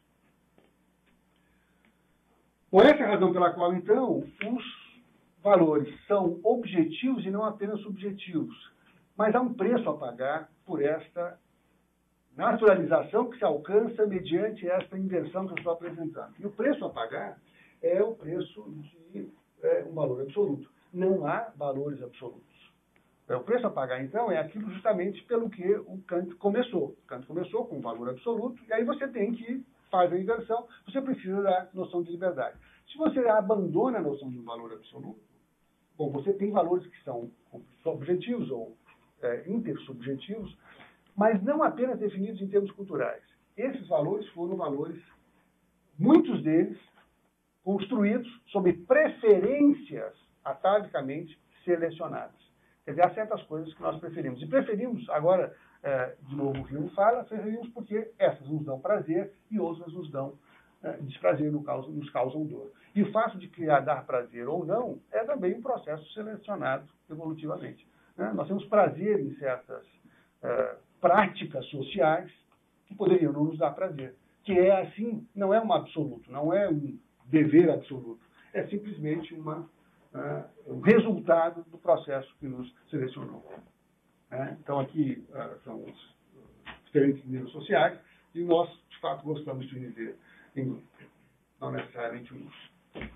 Por essa razão pela qual, então, os valores são objetivos e não apenas subjetivos, mas há um preço a pagar por esta naturalização que se alcança mediante esta inversão que eu estou apresentando. E o preço a pagar é o preço de é, um valor absoluto. Não há valores absolutos. É, o preço a pagar, então, é aquilo justamente pelo que o Kant começou. O Kant começou com um valor absoluto, e aí você tem que fazer a inversão, você precisa da noção de liberdade. Se você abandona a noção de um valor absoluto, bom, você tem valores que são objetivos ou é, intersubjetivos, mas não apenas definidos em termos culturais. Esses valores foram valores, muitos deles, construídos sob preferências atavicamente selecionadas. Quer dizer, há certas coisas que nós preferimos. E preferimos, agora, é, de novo o Hume fala, preferimos porque essas nos dão prazer e outras nos dão é, desprazer, nos causam, nos causam dor. E o fato de criar dar prazer ou não é também um processo selecionado evolutivamente. Né? Nós temos prazer em certas é, práticas sociais que poderiam não nos dar prazer. Que é assim, não é um absoluto, não é um dever absoluto. É simplesmente uma, uh, um resultado do processo que nos selecionou. É? Então, aqui uh, são os diferentes níveis sociais e nós, de fato, gostamos de viver em grupo, não necessariamente uns.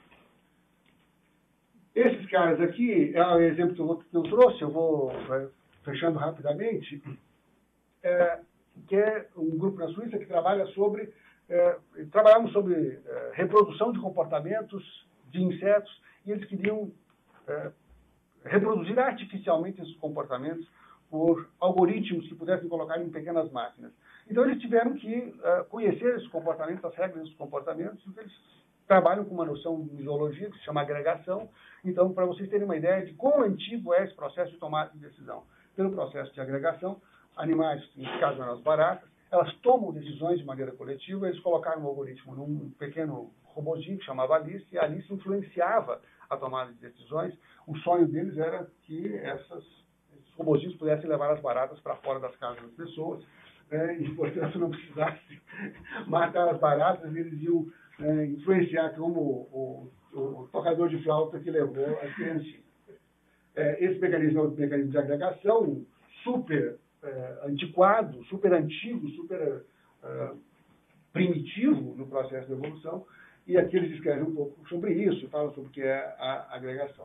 Esses caras aqui, é o exemplo que eu, que eu trouxe, eu vou uh, fechando rapidamente, é, que é um grupo na Suíça que trabalha sobre É, trabalhamos sobre é, reprodução de comportamentos de insetos e eles queriam é, reproduzir artificialmente esses comportamentos por algoritmos que pudessem colocar em pequenas máquinas. Então eles tiveram que é, conhecer esses comportamentos, as regras desses comportamentos, porque eles trabalham com uma noção de biologia que se chama agregação. Então, para vocês terem uma ideia de quão antigo é esse processo de tomada de decisão. Pelo processo de agregação, animais, nesse caso eram as baratas, elas tomam decisões de maneira coletiva, eles colocaram um algoritmo num pequeno robozinho que chamava Alice, e a Alice influenciava a tomada de decisões. O sonho deles era que essas, esses robozinhos pudessem levar as baratas para fora das casas das pessoas, né, e, portanto, não precisasse matar as baratas, eles iam é, influenciar como o, o, o tocador de flauta que levou as criancinhas. É, esse mecanismo é um mecanismo de agregação super É, antiquado, super antigo, super uh, primitivo no processo de evolução, e aqui eles escrevem um pouco sobre isso, falam sobre o que é a agregação.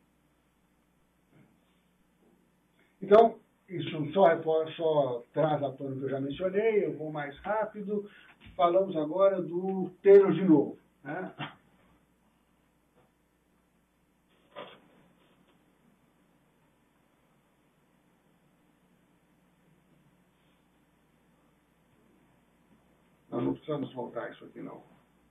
Então, isso só, só traz à tona o que eu já mencionei, eu vou mais rápido. Falamos agora do Taylor de novo, né? Nós não precisamos voltar isso aqui, não.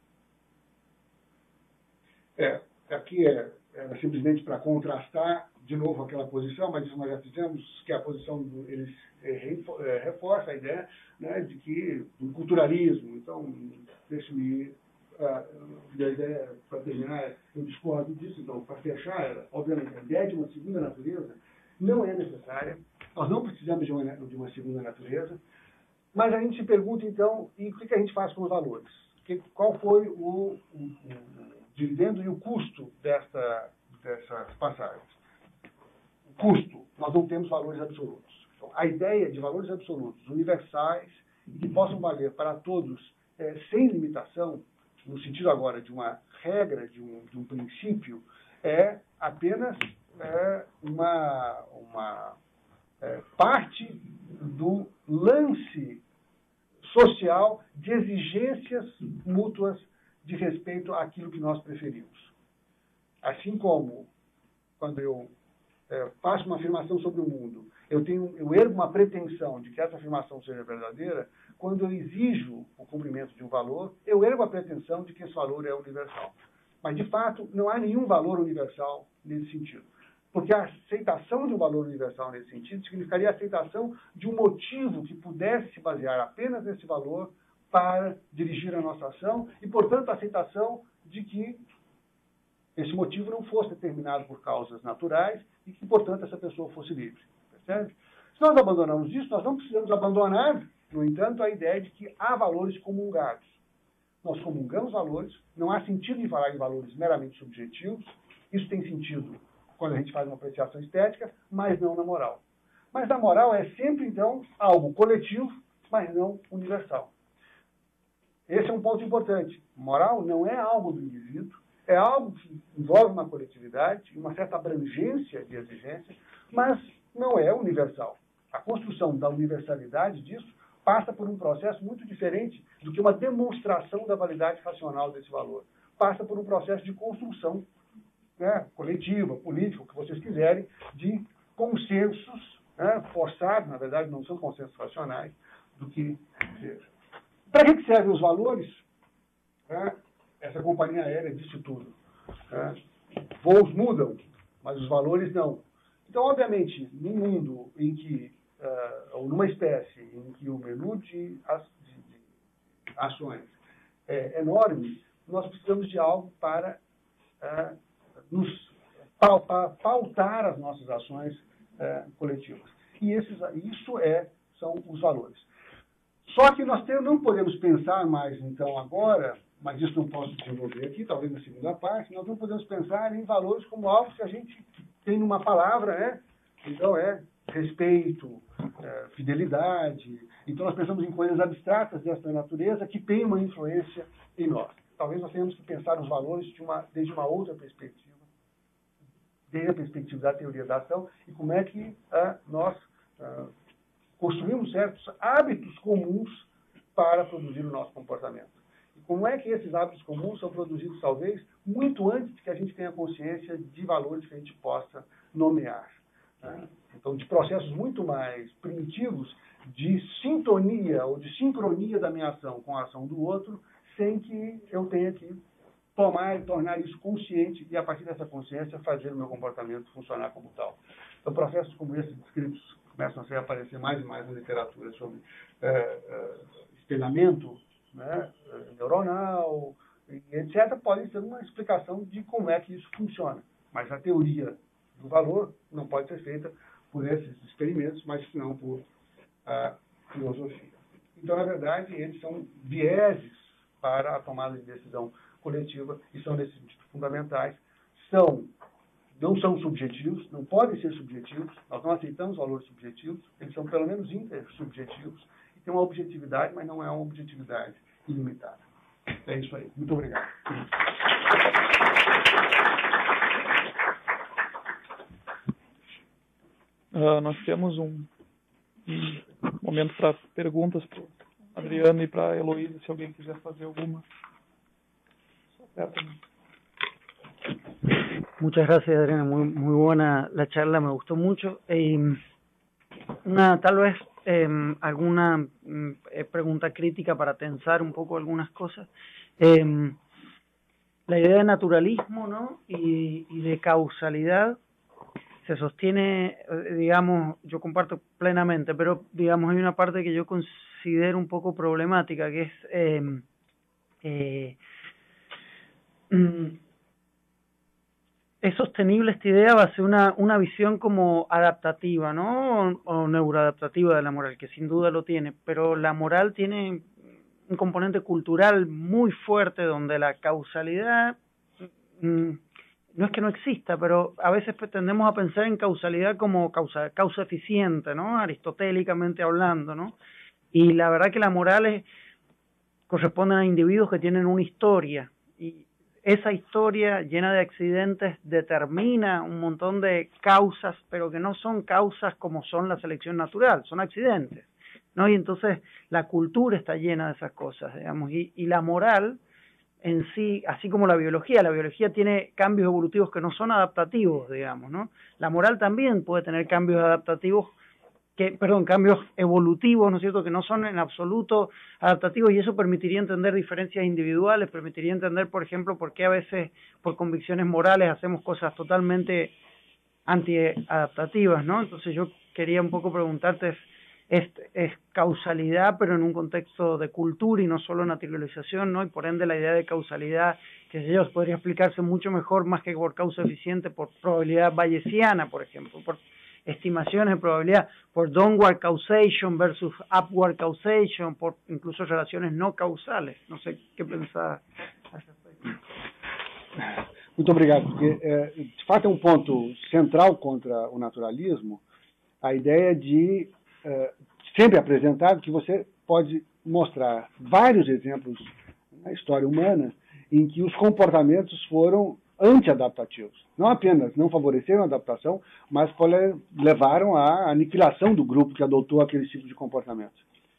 É, aqui é, é simplesmente para contrastar de novo aquela posição, mas isso nós já fizemos, que a posição do, eles é, reforça a ideia, né, de que do culturalismo. Então, deixe-me a, a ideia, para terminar, eu discordo disso. Então, para fechar, obviamente, a ideia de uma segunda natureza não é necessária. Nós não precisamos de uma, de uma segunda natureza. Mas a gente se pergunta, então, e o que a gente faz com os valores? Que, qual foi o, o, o dividendo e o custo desta, dessas passagens? O custo, nós não temos valores absolutos. Então, a ideia de valores absolutos, universais que possam valer para todos é, sem limitação, no sentido agora de uma regra, de um, de um princípio, é apenas é, uma, uma é, parte do lance social de exigências mútuas de respeito àquilo que nós preferimos. Assim como, quando eu é, faço uma afirmação sobre o mundo, eu, tenho, eu ergo uma pretensão de que essa afirmação seja verdadeira, quando eu exijo o cumprimento de um valor, eu ergo a pretensão de que esse valor é universal. Mas, de fato, não há nenhum valor universal nesse sentido. Porque a aceitação de um valor universal nesse sentido significaria a aceitação de um motivo que pudesse se basear apenas nesse valor para dirigir a nossa ação e, portanto, a aceitação de que esse motivo não fosse determinado por causas naturais e que, portanto, essa pessoa fosse livre. Percebe? Se nós abandonamos isso, nós não precisamos abandonar, no entanto, a ideia de que há valores comungados. Nós comungamos valores, não há sentido em falar em valores meramente subjetivos, isso tem sentido quando a gente faz uma apreciação estética, mas não na moral. Mas na moral é sempre, então, algo coletivo, mas não universal. Esse é um ponto importante. Moral não é algo do indivíduo, é algo que envolve uma coletividade, uma certa abrangência de exigências, mas não é universal. A construção da universalidade disso passa por um processo muito diferente do que uma demonstração da validade racional desse valor. Passa por um processo de construção, né, coletiva, política, o que vocês quiserem, de consensos, né, forçados, na verdade não são consensos racionais, do que seja. Para que servem os valores? Né? Essa companhia aérea disse tudo. Né? Voos mudam, mas os valores não. Então, obviamente, num mundo em que, uh, ou numa espécie em que o menu de, de, de ações é enorme, nós precisamos de algo para uh, nos pautar as nossas ações uh, coletivas. E esses, isso é, são os valores. Só que nós não podemos pensar mais, então, agora, mas isso não posso desenvolver aqui, talvez na segunda parte, nós não podemos pensar em valores como algo que a gente tem numa palavra, né? Então, é respeito, é, fidelidade. Então, nós pensamos em coisas abstratas dessa natureza que têm uma influência em nós. Talvez nós tenhamos que pensar os valores de uma, desde uma outra perspectiva, desde a perspectiva da teoria da ação, e como é que ah, nós ah, construímos certos hábitos comuns para produzir o nosso comportamento. E como é que esses hábitos comuns são produzidos, talvez, muito antes de que a gente tenha consciência de valores que a gente possa nomear. Né? Então, de processos muito mais primitivos de sintonia ou de sincronia da minha ação com a ação do outro, sem que eu tenha que tomar e tornar isso consciente e, a partir dessa consciência, fazer o meu comportamento funcionar como tal. Então, processos como esses descritos começam a aparecer mais e mais na literatura sobre é, é, espelhamento, né, neuronal, etcétera, podem ser uma explicação de como é que isso funciona. Mas a teoria do valor não pode ser feita por esses experimentos, mas não por a filosofia. Então, na verdade, eles são vieses para a tomada de decisão coletiva e são, nesse sentido, fundamentais. São, não são subjetivos, não podem ser subjetivos, nós não aceitamos valores subjetivos, eles são pelo menos intersubjetivos, e tem uma objetividade, mas não é uma objetividade ilimitada. É isso aí. Muito obrigado. Uh, nós temos um, um momento para perguntas para o Adriano e para a Heloísa, se alguém quiser fazer alguma. Muchas gracias, Adriana. Muy, muy buena la charla, me gustó mucho. Eh, una, tal vez eh, alguna eh, pregunta crítica para tensar un poco algunas cosas. Eh, la idea de naturalismo, ¿no? y, y de causalidad se sostiene, digamos, yo comparto plenamente, pero digamos hay una parte que yo considero un poco problemática, que es eh, eh, es sostenible esta idea va a ser una, una visión como adaptativa, ¿no? O, o neuroadaptativa de la moral, que sin duda lo tiene, pero la moral tiene un componente cultural muy fuerte donde la causalidad mmm, no es que no exista, pero a veces tendemos a pensar en causalidad como causa, causa eficiente, ¿no? Aristotélicamente hablando, ¿no? Y la verdad que las morales corresponden a individuos que tienen una historia, y esa historia llena de accidentes determina un montón de causas, pero que no son causas como son la selección natural, son accidentes, ¿no? Y entonces la cultura está llena de esas cosas, digamos, y, y la moral en sí, así como la biología, la biología tiene cambios evolutivos que no son adaptativos, digamos, ¿no? La moral también puede tener cambios adaptativos, que, perdón, cambios evolutivos, ¿no es cierto?, que no son en absoluto adaptativos, y eso permitiría entender diferencias individuales, permitiría entender, por ejemplo, por qué a veces, por convicciones morales, hacemos cosas totalmente antiadaptativas, ¿no? Entonces yo quería un poco preguntarte, es, es causalidad, pero en un contexto de cultura y no solo naturalización, ¿no? Y por ende la idea de causalidad, que sé yo, podría explicarse mucho mejor, más que por causa eficiente, por probabilidad bayesiana, por ejemplo, por estimaciones de probabilidad, por downward causation versus upward causation, por incluso relaciones no causales. Não sei o que pensar a respeito. Muito obrigado, porque é, de fato é um ponto central contra o naturalismo, a ideia de é, sempre apresentado que você pode mostrar vários exemplos na história humana em que os comportamentos foram anti-adaptativos. Não apenas não favoreceram a adaptação, mas levaram à aniquilação do grupo que adotou aquele tipo de comportamento.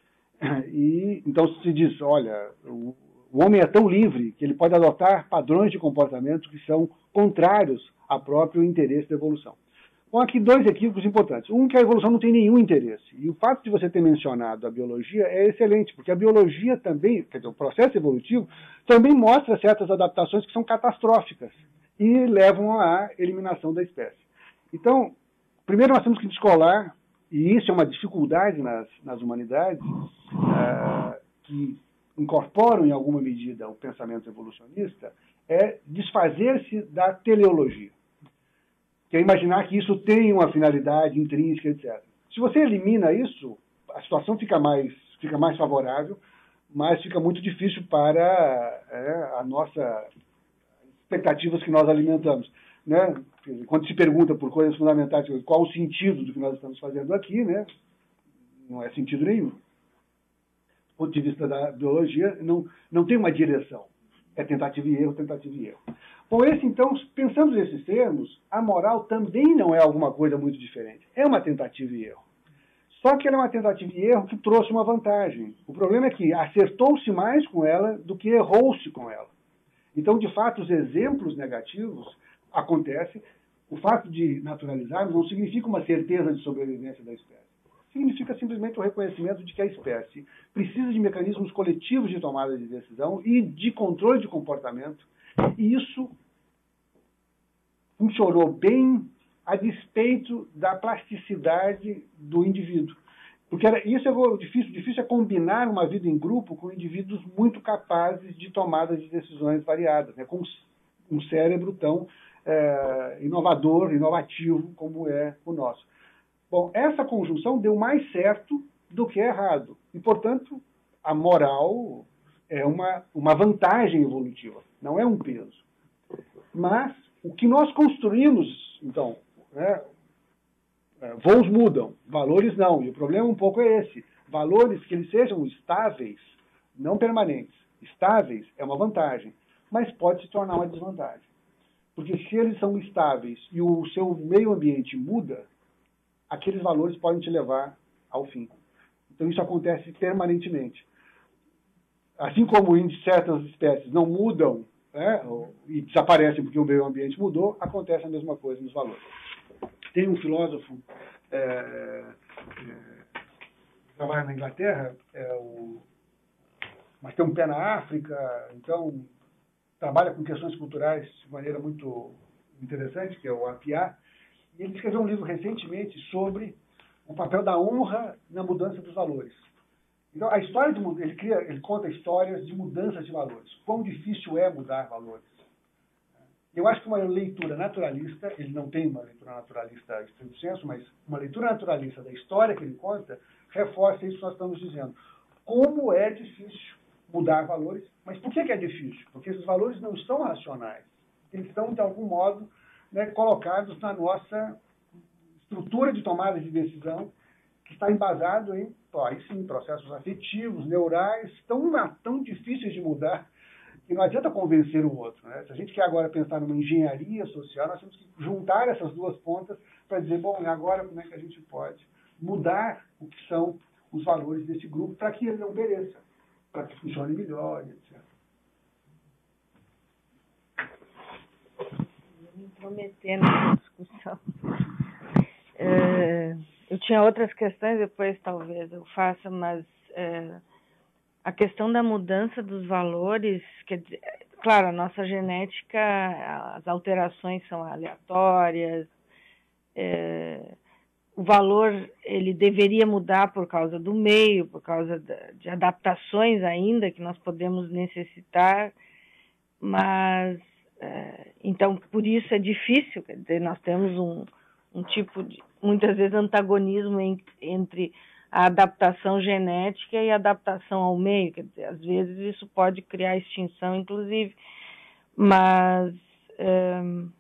E então se diz, olha, o, o homem é tão livre que ele pode adotar padrões de comportamento que são contrários ao próprio interesse da evolução. Bom, aqui dois equívocos importantes. Um, que a evolução não tem nenhum interesse. E o fato de você ter mencionado a biologia é excelente, porque a biologia também, quer dizer, o processo evolutivo, também mostra certas adaptações que são catastróficas e levam à eliminação da espécie. Então, primeiro nós temos que descolar, e isso é uma dificuldade nas, nas humanidades, uh, que incorporam em alguma medida o pensamento evolucionista, é desfazer-se da teleologia. Que é imaginar que isso tem uma finalidade intrínseca, etcétera. Se você elimina isso, a situação fica mais, fica mais favorável, mas fica muito difícil para é, a nossa expectativas que nós alimentamos, né? Quando se pergunta por coisas fundamentais, qual o sentido do que nós estamos fazendo aqui, né? Não é sentido nenhum. Do ponto de vista da biologia, não, não tem uma direção. É tentativa e erro, tentativa e erro. Bom, esse, então, pensando nesses termos, a moral também não é alguma coisa muito diferente. É uma tentativa e erro. Só que ela é uma tentativa e erro que trouxe uma vantagem. O problema é que acertou-se mais com ela do que errou-se com ela. Então, de fato, os exemplos negativos acontecem. O fato de naturalizarmos não significa uma certeza de sobrevivência da espécie. Significa simplesmente o reconhecimento de que a espécie precisa de mecanismos coletivos de tomada de decisão e de controle de comportamento. E isso funcionou bem a despeito da plasticidade do indivíduo. Porque era, isso é difícil, difícil é combinar uma vida em grupo com indivíduos muito capazes de tomada de decisões variadas, né, com um cérebro tão é, inovador, inovativo como é o nosso. Bom, essa conjunção deu mais certo do que errado. E, portanto, a moral é uma, uma vantagem evolutiva, não é um peso. Mas o que nós construímos, então, né, voos mudam, valores não. E o problema um pouco é esse. Valores que eles sejam estáveis, não permanentes. Estáveis é uma vantagem, mas pode se tornar uma desvantagem. Porque se eles são estáveis e o seu meio ambiente muda, aqueles valores podem te levar ao fim. Então isso acontece permanentemente. Assim como em certas espécies não mudam, né, e desaparecem porque o meio ambiente mudou, acontece a mesma coisa nos valores. Tem um filósofo é, é, que trabalha na Inglaterra, é o, mas tem um pé na África, então trabalha com questões culturais de maneira muito interessante, que é o Appiah. E ele escreveu um livro recentemente sobre o papel da honra na mudança dos valores. Então, a história de ele cria, ele conta histórias de mudanças de valores. Quão difícil é mudar valores. Eu acho que uma leitura naturalista, ele não tem uma leitura naturalista estrito senso, mas uma leitura naturalista da história que ele conta, reforça isso que nós estamos dizendo. Como é difícil mudar valores, mas por que que é difícil? Porque esses valores não estão racionais. Eles estão, de algum modo, né, colocados na nossa estrutura de tomada de decisão, que está embasado em, ó, aí sim, processos afetivos, neurais, tão, tão difíceis de mudar, que não adianta convencer o outro. Né? Se a gente quer agora pensar numa engenharia social, nós temos que juntar essas duas pontas para dizer, bom, e agora como é que a gente pode mudar o que são os valores desse grupo para que ele não pereça, para que funcione melhor, etcétera. Me intrometer nessa discussão. É, eu tinha outras questões, depois talvez eu faça, mas é, a questão da mudança dos valores, quer dizer, claro, a nossa genética, as alterações são aleatórias, é, o valor ele deveria mudar por causa do meio, por causa de adaptações ainda que nós podemos necessitar, mas é, então por isso é difícil, quer dizer, nós temos um, um tipo de, muitas vezes, antagonismo em, entre a adaptação genética e a adaptação ao meio, quer dizer, às vezes isso pode criar extinção, inclusive, mas é,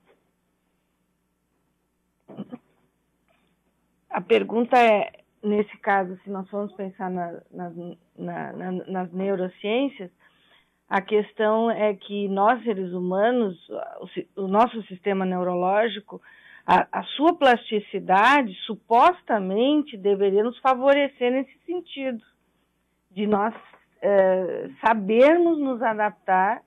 a pergunta é, nesse caso, se nós formos pensar na, na, na, na, nas neurociências, a questão é que nós, seres humanos, o, o nosso sistema neurológico, a, a sua plasticidade, supostamente, deveria nos favorecer nesse sentido, de nós é, sabermos nos adaptar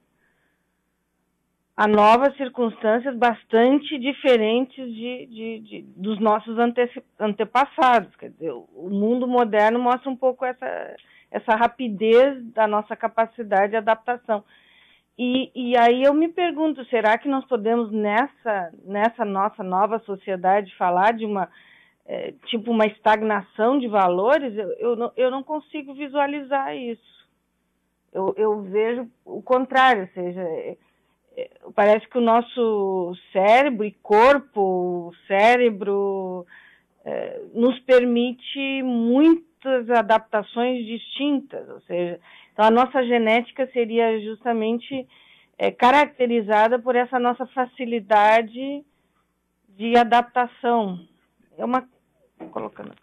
a novas circunstâncias bastante diferentes de, de, de, dos nossos ante, antepassados. Quer dizer, o mundo moderno mostra um pouco essa, essa rapidez da nossa capacidade de adaptação. E, e aí eu me pergunto, será que nós podemos, nessa, nessa nossa nova sociedade, falar de uma, é, tipo, uma estagnação de valores? Eu, eu, não, eu não consigo visualizar isso. Eu, eu vejo o contrário, ou seja, parece que o nosso cérebro e corpo, cérebro, é, nos permite muitas adaptações distintas, ou seja, então a nossa genética seria justamente é, caracterizada por essa nossa facilidade de adaptação. É uma... colocando.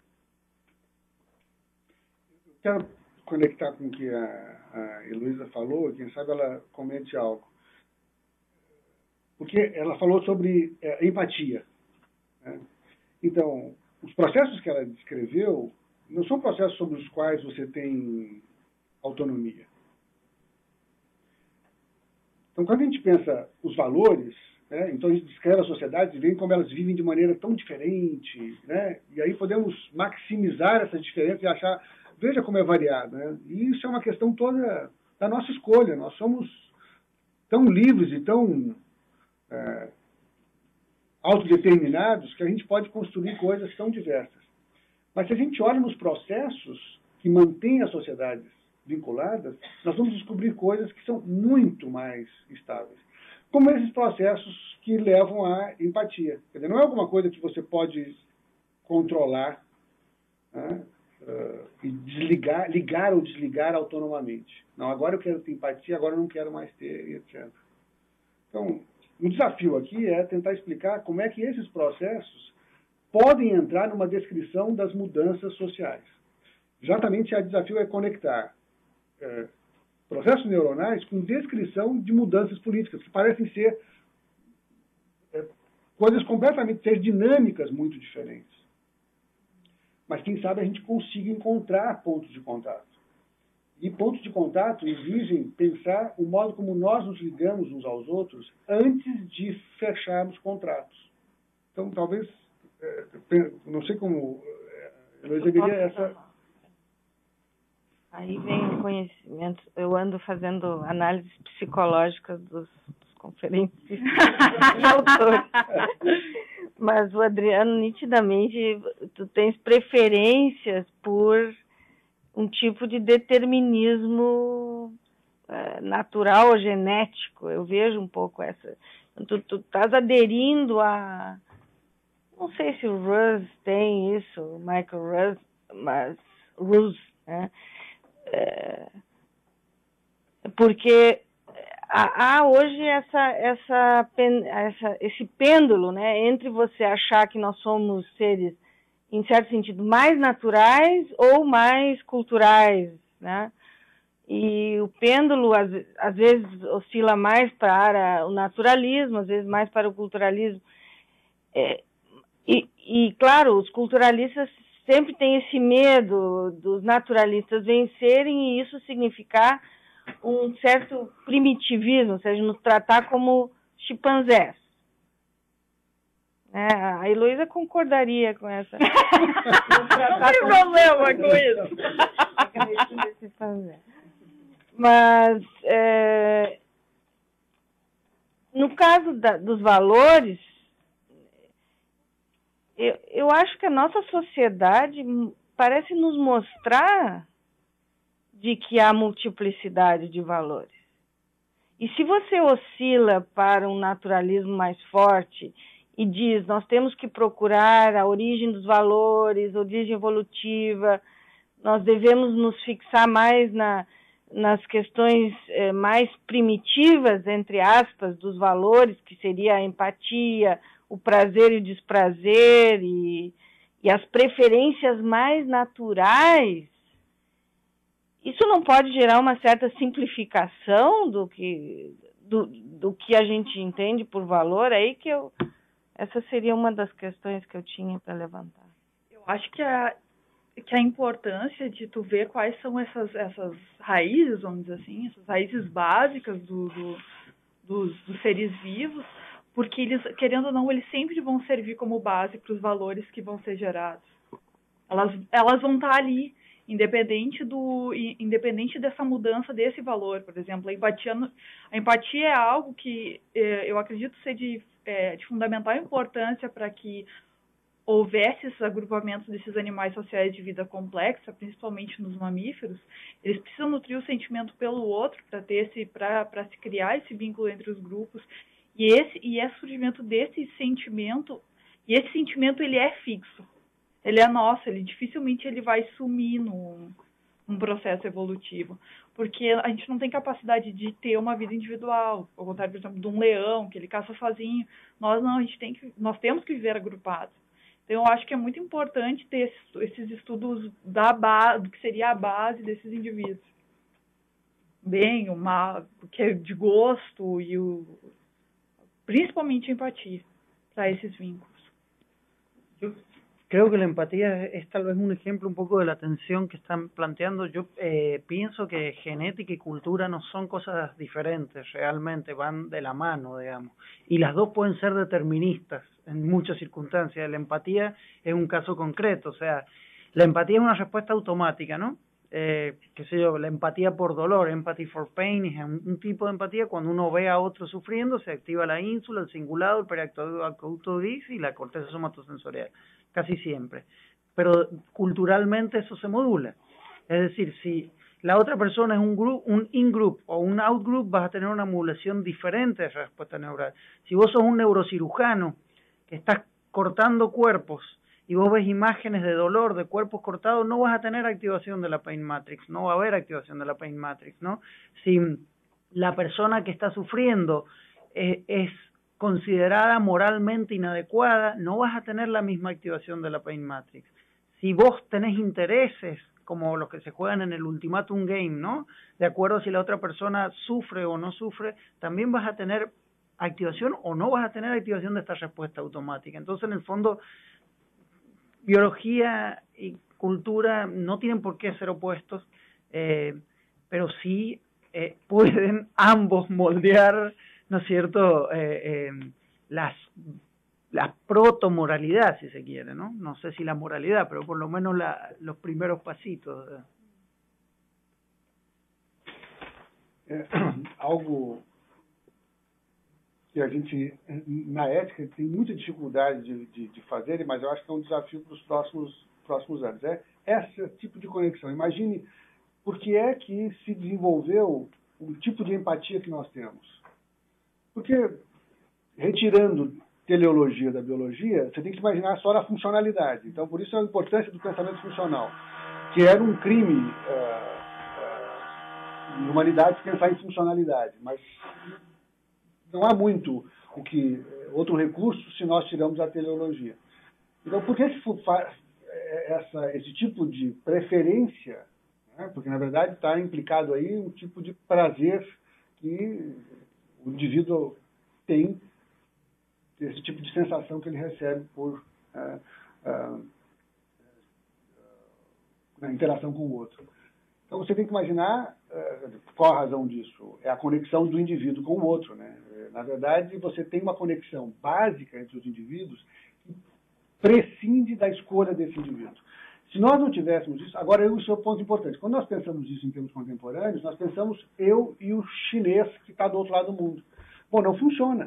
Quero conectar com o que a, a Heloísa falou, quem sabe ela comente algo. Porque ela falou sobre é, empatia. Né? Então, os processos que ela descreveu não são processos sobre os quais você tem autonomia. Então, quando a gente pensa os valores, né, então a gente descreve a sociedade e vê como elas vivem de maneira tão diferente, né, e aí podemos maximizar essas diferenças e achar, veja como é variado. Né, e isso é uma questão toda da nossa escolha. Nós somos tão livres e tão É, autodeterminados que a gente pode construir coisas tão diversas. Mas se a gente olha nos processos que mantêm as sociedades vinculadas, nós vamos descobrir coisas que são muito mais estáveis. Como esses processos que levam à empatia. Quer dizer, não é alguma coisa que você pode controlar, né, uh, e desligar, ligar ou desligar autonomamente. Não, agora eu quero ter empatia, agora eu não quero mais ter, etcétera. Então, o desafio aqui é tentar explicar como é que esses processos podem entrar numa descrição das mudanças sociais. Exatamente, o desafio é conectar é, processos neuronais com descrição de mudanças políticas, que parecem ser é, coisas completamente, ser dinâmicas muito diferentes. Mas quem sabe a gente consiga encontrar pontos de contato. E pontos de contato exigem pensar o modo como nós nos ligamos uns aos outros antes de fecharmos contratos. Então, talvez, é, não sei como, eu deveria essa... Aí vem o conhecimento. Eu ando fazendo análises psicológicas dos, dos conferencistas e autores. Mas o Adriano, nitidamente, tu tens preferências por um tipo de determinismo é, natural ou genético. Eu vejo um pouco essa... Tu, tu estás aderindo a... Não sei se o Ruz tem isso, o Michael Ruz, mas... Ruz, né? É, porque há, há hoje essa, essa, essa, esse pêndulo, né, entre você achar que nós somos seres em certo sentido, mais naturais ou mais culturais, né? E o pêndulo, às, às vezes, oscila mais para o naturalismo, às vezes mais para o culturalismo. É, e, e, claro, os culturalistas sempre têm esse medo dos naturalistas vencerem e isso significar um certo primitivismo, ou seja, nos tratar como chimpanzés. É, a Heloísa concordaria com essa. Não tem problema com isso. Mas, é, no caso da, dos valores, eu, eu acho que a nossa sociedade parece nos mostrar de que há multiplicidade de valores. E se você oscila para um naturalismo mais forte e diz, nós temos que procurar a origem dos valores, a origem evolutiva, nós devemos nos fixar mais na, nas questões eh, mais primitivas, entre aspas, dos valores, que seria a empatia, o prazer e o desprazer, e, e as preferências mais naturais, isso não pode gerar uma certa simplificação do que, do, do que a gente entende por valor? Aí que eu... Essa seria uma das questões que eu tinha para levantar. Eu acho que a, que a importância de tu ver quais são essas, essas raízes, vamos dizer assim, essas raízes básicas do, do, dos, dos seres vivos, porque eles, querendo ou não, eles sempre vão servir como base para os valores que vão ser gerados. Elas, elas vão estar ali, independente, do, independente dessa mudança desse valor. Por exemplo, a empatia, a empatia é algo que eh, eu acredito ser de É, de fundamental importância para que houvesse esses agrupamentos desses animais sociais de vida complexa, principalmente nos mamíferos. Eles precisam nutrir o sentimento pelo outro para ter esse, para para se criar esse vínculo entre os grupos. E esse e é surgimento desse sentimento, e esse sentimento ele é fixo. Ele é nosso, ele dificilmente ele vai sumir num, num processo evolutivo. Porque a gente não tem capacidade de ter uma vida individual, ao contrário, por exemplo, de um leão, que ele caça sozinho. Nós não, a gente tem que, nós temos que viver agrupados. Então, eu acho que é muito importante ter esses, esses estudos da base, do que seria a base desses indivíduos. Bem, o mal, o que é de gosto e o, principalmente a empatia para esses vínculos. Eu creo que la empatía es, es tal vez un ejemplo un poco de la tensión que están planteando. Yo eh, pienso que genética y cultura no son cosas diferentes, realmente van de la mano, digamos. Y las dos pueden ser deterministas en muchas circunstancias. La empatía es un caso concreto, o sea, la empatía es una respuesta automática, ¿no? Eh, qué sé yo, la empatía por dolor, empathy for pain, es un, un tipo de empatía. Cuando uno ve a otro sufriendo, se activa la ínsula, el cingulado, el periaqueducto gris y la corteza somatosensorial. Casi siempre, pero culturalmente eso se modula. Es decir, si la otra persona es un group, un in-group o un out-group, vas a tener una modulación diferente de esa respuesta neural. Si vos sos un neurocirujano que estás cortando cuerpos y vos ves imágenes de dolor de cuerpos cortados, no vas a tener activación de la pain matrix, no va a haber activación de la pain matrix, ¿no? Si la persona que está sufriendo eh, es considerada moralmente inadecuada, no vas a tener la misma activación de la pain matrix. Si vos tenés intereses, como los que se juegan en el ultimatum game, ¿no? De acuerdo a si la otra persona sufre o no sufre, también vas a tener activación o no vas a tener activación de esta respuesta automática. Entonces, en el fondo, biología y cultura no tienen por qué ser opuestos, eh, pero sí eh, pueden ambos moldear, ¿no es cierto?, eh, eh, las, la protomoralidad, si se quiere, ¿no? No sé si la moralidad, pero por lo menos la, los primeros pasitos. É, algo que a gente, na ética, tem muita dificuldade de, de, de fazer, mas eu acho que é um desafio para os próximos, próximos anos. É esse tipo de conexão. Imagine por que é que se desenvolveu o tipo de empatia que nós temos. Porque, retirando teleologia da biologia, você tem que imaginar só a funcionalidade. Então, por isso a importância do pensamento funcional, que era um crime uh, uh, em humanidade pensar em funcionalidade. Mas não há muito o que outro recurso se nós tiramos a teleologia. Então, por que, que essa, esse tipo de preferência, né? Porque, na verdade, está implicado aí um tipo de prazer que o indivíduo tem, esse tipo de sensação que ele recebe por uh, uh, uh, na interação com o outro. Então, você tem que imaginar uh, qual a razão disso. É a conexão do indivíduo com o outro, né? Na verdade, você tem uma conexão básica entre os indivíduos que prescinde da escolha desse indivíduo. Se nós não tivéssemos isso... Agora, isso é um ponto importante. Quando nós pensamos isso em termos contemporâneos, nós pensamos eu e o chinês que está do outro lado do mundo. Bom, não funciona.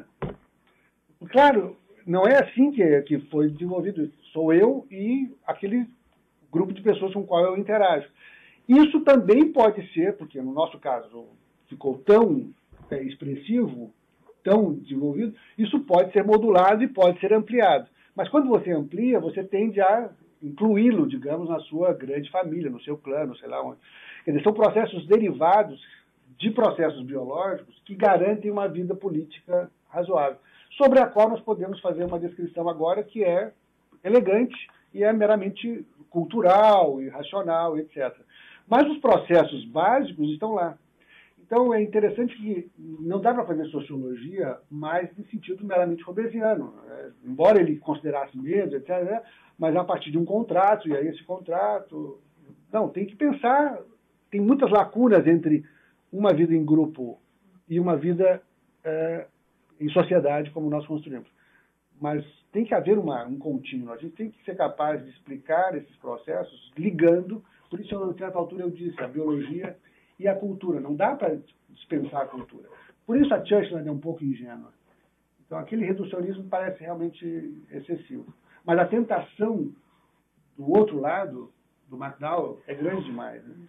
Claro, não é assim que, que foi desenvolvido isso. Sou eu e aquele grupo de pessoas com o qual eu interajo. Isso também pode ser, porque no nosso caso ficou tão é, expressivo, tão desenvolvido, isso pode ser modulado e pode ser ampliado. Mas quando você amplia, você tende a incluí-lo, digamos, na sua grande família, no seu clã, não sei lá onde. Quer dizer, são processos derivados de processos biológicos que garantem uma vida política razoável, sobre a qual nós podemos fazer uma descrição agora que é elegante e é meramente cultural e racional, etcétera. Mas os processos básicos estão lá. Então, é interessante que não dá para fazer sociologia mais em sentido meramente robesiano. É, embora ele considerasse medo, etcétera, mas a partir de um contrato, e aí esse contrato... Não, tem que pensar... Tem muitas lacunas entre uma vida em grupo e uma vida é, em sociedade, como nós construímos. Mas tem que haver uma, um contínuo. A gente tem que ser capaz de explicar esses processos ligando... Por isso, a certa altura, eu disse a biologia e a cultura. Não dá para dispensar a cultura. Por isso, a Churchill é um pouco ingênua. Então, aquele reducionismo parece realmente excessivo. Mas a tentação do outro lado, do McDowell, é grande demais. Né?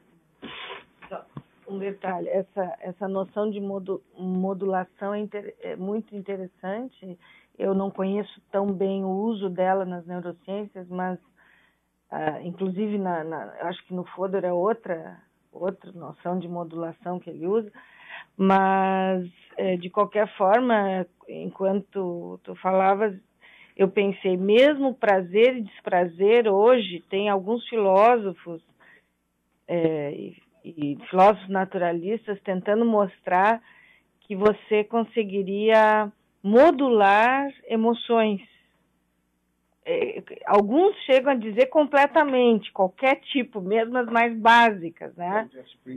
Um detalhe, essa, essa noção de modu, modulação é, inter, é muito interessante. Eu não conheço tão bem o uso dela nas neurociências, mas, ah, inclusive, na, na, acho que no Fodor é outra, outra noção de modulação que ele usa. Mas, é, de qualquer forma, enquanto tu falavas, eu pensei, mesmo prazer e desprazer, hoje, tem alguns filósofos é, e, e filósofos naturalistas tentando mostrar que você conseguiria modular emoções. É, alguns chegam a dizer completamente, qualquer tipo, mesmo as mais básicas, né?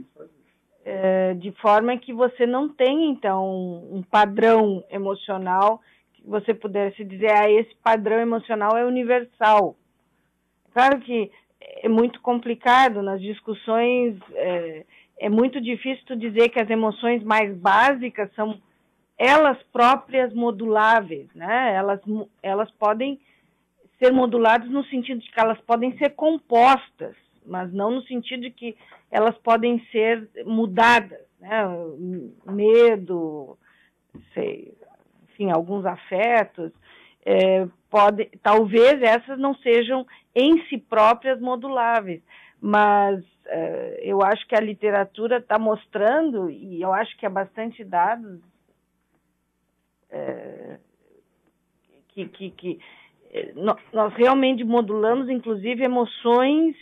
É, de forma que você não tem, então, um padrão emocional que você pudesse dizer, ah, esse padrão emocional é universal. Claro que é muito complicado nas discussões, é, é muito difícil tu dizer que as emoções mais básicas são elas próprias moduláveis, né? Elas, elas podem ser moduladas no sentido de que elas podem ser compostas, mas não no sentido de que elas podem ser mudadas, né? Medo, sei, enfim, alguns afetos, é, pode, talvez essas não sejam em si próprias moduláveis, mas é, eu acho que a literatura está mostrando, e eu acho que há bastante dados, é, que, que, que nós realmente modulamos, inclusive, emoções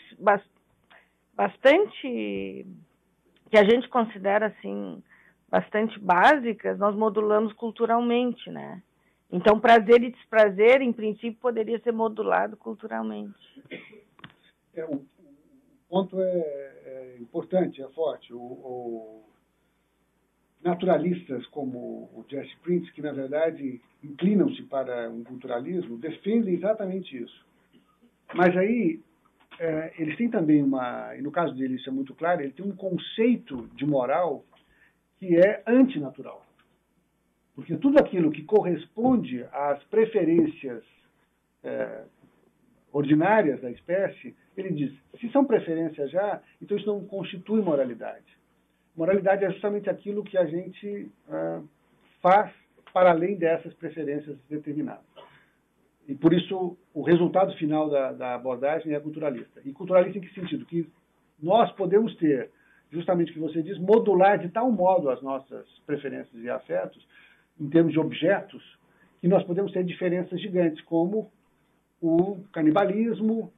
bastante, que a gente considera, assim, bastante básicas, nós modulamos culturalmente, né? Então, prazer e desprazer, em princípio, poderia ser modulado culturalmente. É, o, o ponto é, é importante, é forte. O, o, naturalistas como o Jesse Prince, que, na verdade, inclinam-se para um culturalismo, defendem exatamente isso. Mas aí, é, eles têm também uma, e no caso dele isso é muito claro, ele tem um conceito de moral que é antinatural. Porque tudo aquilo que corresponde às preferências é, ordinárias da espécie, ele diz, se são preferências já, então isso não constitui moralidade. Moralidade é justamente aquilo que a gente ah, faz para além dessas preferências determinadas. E por isso o resultado final da, da abordagem é culturalista. E culturalista em que sentido? Que nós podemos ter, justamente o que você diz, modular de tal modo as nossas preferências e afetos, em termos de objetos, que nós podemos ter diferenças gigantes, como o canibalismo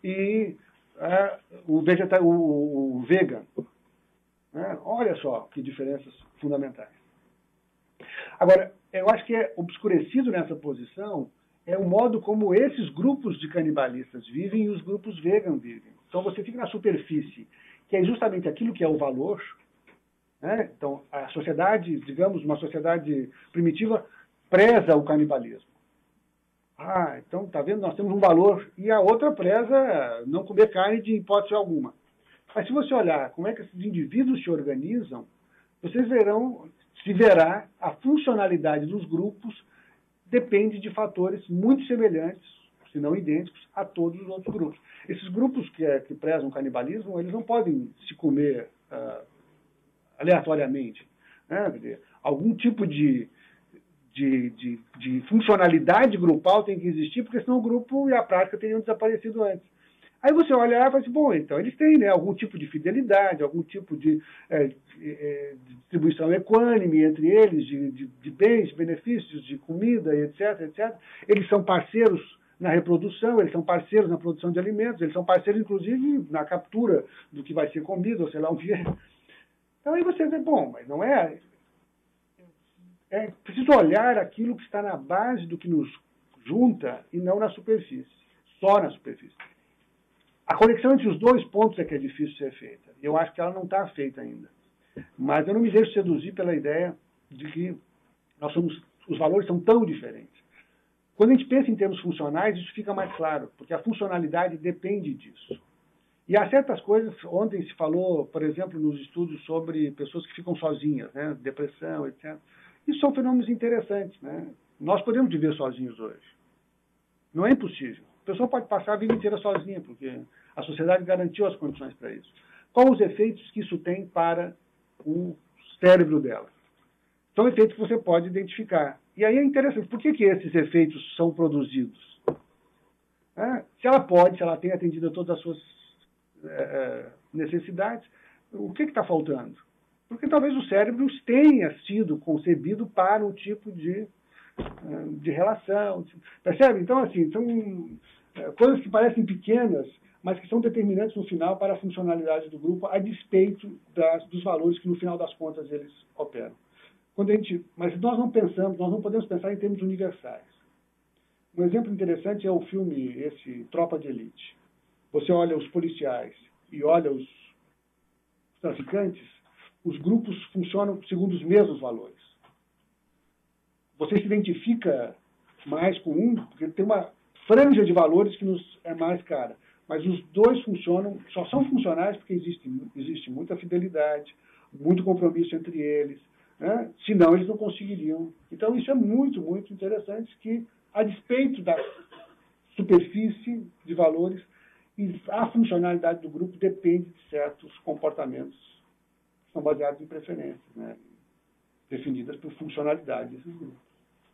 e é, o, vegeta, o, o vegan. Né? Olha só que diferenças fundamentais. Agora, eu acho que é obscurecido nessa posição é o modo como esses grupos de canibalistas vivem e os grupos vegan vivem. Então, você fica na superfície, que é justamente aquilo que é o valor. Né? Então, a sociedade, digamos, uma sociedade primitiva, preza o canibalismo. Ah, então, tá vendo? Nós temos um valor. E a outra preza não comer carne de hipótese alguma. Mas se você olhar como é que esses indivíduos se organizam, vocês verão, se verá, a funcionalidade dos grupos depende de fatores muito semelhantes, se não idênticos, a todos os outros grupos. Esses grupos que, é, que prezam o canibalismo, eles não podem se comer uh, aleatoriamente. Né? Quer dizer, algum tipo de, de, de, de funcionalidade grupal tem que existir, porque senão o grupo e a prática teriam desaparecido antes. Aí você olha lá e fala assim, bom, então eles têm, né, algum tipo de fidelidade, algum tipo de, é, de, de distribuição equânime entre eles, de, de, de bens, de benefícios, de comida, etc, etcétera. Eles são parceiros na reprodução, eles são parceiros na produção de alimentos, eles são parceiros, inclusive, na captura do que vai ser comido, ou sei lá o que é. Então aí você vê, bom, mas não é... É preciso olhar aquilo que está na base do que nos junta e não na superfície, só na superfície. A conexão entre os dois pontos é que é difícil de ser feita. Eu acho que ela não está feita ainda. Mas eu não me deixo seduzir pela ideia de que nós somos, os valores são tão diferentes. Quando a gente pensa em termos funcionais, isso fica mais claro, porque a funcionalidade depende disso. E há certas coisas, ontem se falou, por exemplo, nos estudos sobre pessoas que ficam sozinhas, né, depressão, etcétera. Isso são fenômenos interessantes. Né? Nós podemos viver sozinhos hoje. Não é impossível. A pessoa pode passar a vida inteira sozinha, porque a sociedade garantiu as condições para isso. Quais os efeitos que isso tem para o cérebro dela? São efeitos que você pode identificar. E aí é interessante, por que, que esses efeitos são produzidos? É, se ela pode, se ela tem atendido a todas as suas é, necessidades, o que está faltando? Porque talvez o cérebro tenha sido concebido para um tipo de, de relação. Percebe? Então, assim, são coisas que parecem pequenas, mas que são determinantes no final para a funcionalidade do grupo, a despeito das, dos valores que, no final das contas, eles operam. Quando a gente, mas nós não pensamos, nós não podemos pensar em termos universais. Um exemplo interessante é o filme, esse Tropa de Elite. Você olha os policiais e olha os traficantes, os grupos funcionam segundo os mesmos valores. Você se identifica mais com um, porque tem uma franja de valores que nos é mais cara. Mas os dois funcionam, só são funcionais porque existe, existe muita fidelidade, muito compromisso entre eles. Né? Senão eles não conseguiriam. Então isso é muito, muito interessante, que a despeito da superfície de valores, a funcionalidade do grupo depende de certos comportamentos que são baseados em preferências, né? Definidas por funcionalidade desses grupos.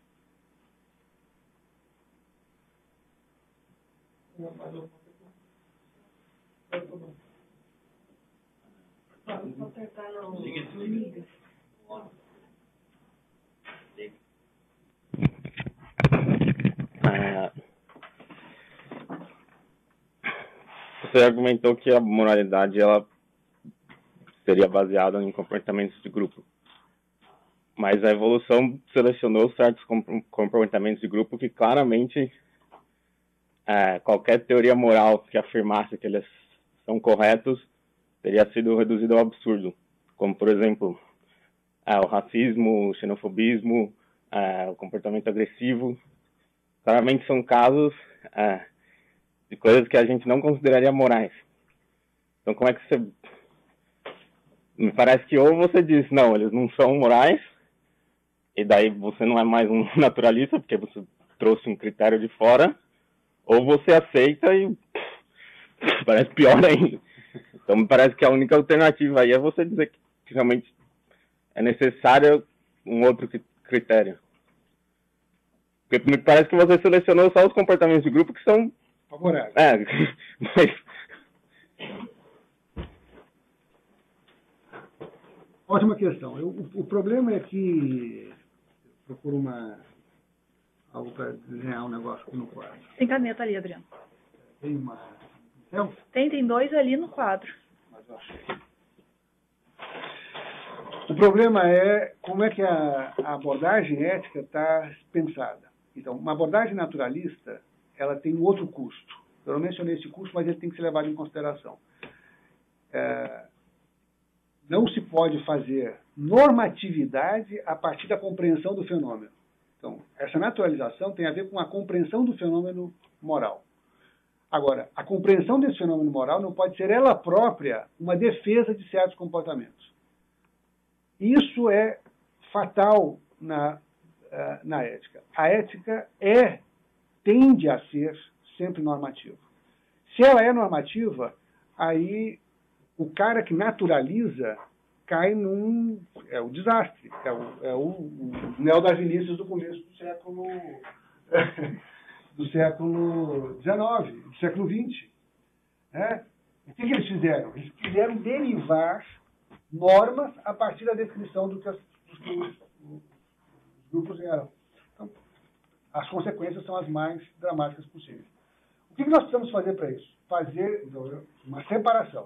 Vou tentar não. Ah, você argumentou que a moralidade ela seria baseada em comportamentos de grupo, mas a evolução selecionou certos comportamentos de grupo que claramente é, qualquer teoria moral que afirmasse que eles são corretos teria sido reduzido ao absurdo, como por exemplo é, o racismo, o xenofobismo, é, o comportamento agressivo. Claramente são casos é, de coisas que a gente não consideraria morais. Então, como é que você... Me parece que ou você diz, não, eles não são morais, e daí você não é mais um naturalista, porque você trouxe um critério de fora, ou você aceita e parece pior ainda. Então, me parece que a única alternativa aí é você dizer que realmente é necessário um outro critério. Porque me parece que você selecionou só os comportamentos de grupo que são... favoráveis. É, mas... Ótima questão. Eu, o, o problema é que... Procuro uma... algo para desenhar um negócio aqui no quadro. Tem caneta ali, Adriano. Tem uma Não? Tem, tem dois ali no quadro. Mas eu achei. O problema é como é que a, a abordagem ética está pensada. Então, uma abordagem naturalista, ela tem um outro custo. Eu não mencionei esse custo, mas ele tem que ser levado em consideração. É, não se pode fazer normatividade a partir da compreensão do fenômeno. Então, essa naturalização tem a ver com a compreensão do fenômeno moral. Agora, a compreensão desse fenômeno moral não pode ser ela própria uma defesa de certos comportamentos. Isso é fatal na, na ética. A ética é, tende a ser sempre normativa. Se ela é normativa, aí o cara que naturaliza cai num... é o desastre. É o, é o, o neodarwinistas do começo do século... do século dezenove, do século vinte. Né? O que, que eles fizeram? Eles quiseram derivar normas a partir da descrição do que, as, dos que os, os grupos eram. Então, as consequências são as mais dramáticas possíveis. O que, que nós precisamos fazer para isso? Fazer uma separação.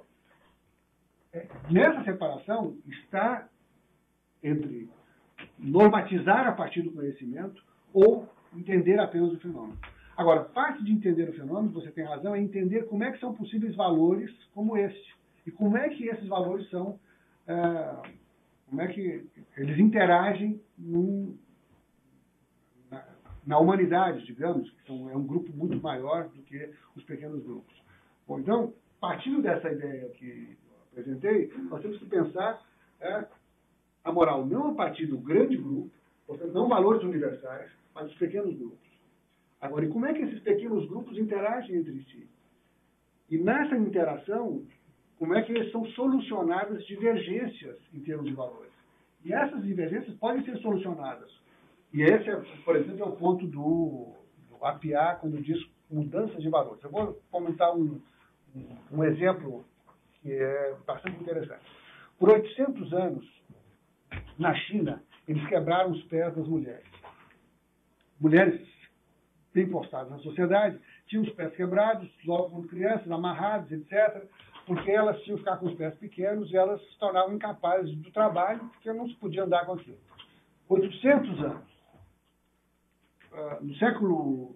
É, nessa separação está entre normatizar a partir do conhecimento ou entender apenas o fenômeno. Agora, parte de entender o fenômeno, você tem razão, é entender como é que são possíveis valores como este. E como é que esses valores são, é, como é que eles interagem num, na, na humanidade, digamos, que são, é um grupo muito maior do que os pequenos grupos. Bom, então, partindo dessa ideia que eu apresentei, nós temos que pensar é, a moral não a partir do grande grupo, portanto, não valores universais, mas os pequenos grupos. Agora, e como é que esses pequenos grupos interagem entre si? E nessa interação, como é que são solucionadas divergências em termos de valores? E essas divergências podem ser solucionadas. E esse, é, por exemplo, é o ponto do, do A P A, quando diz mudança de valores. Eu vou comentar um, um, um exemplo que é bastante interessante. Por oitocentos anos, na China, eles quebraram os pés das mulheres. Mulheres bem postadas na sociedade, tinham os pés quebrados, logo quando crianças, amarrados, etcétera, porque elas tinham que ficar com os pés pequenos e elas se tornavam incapazes do trabalho, porque não se podia andar com aquilo. oitocentos anos. Uh, no século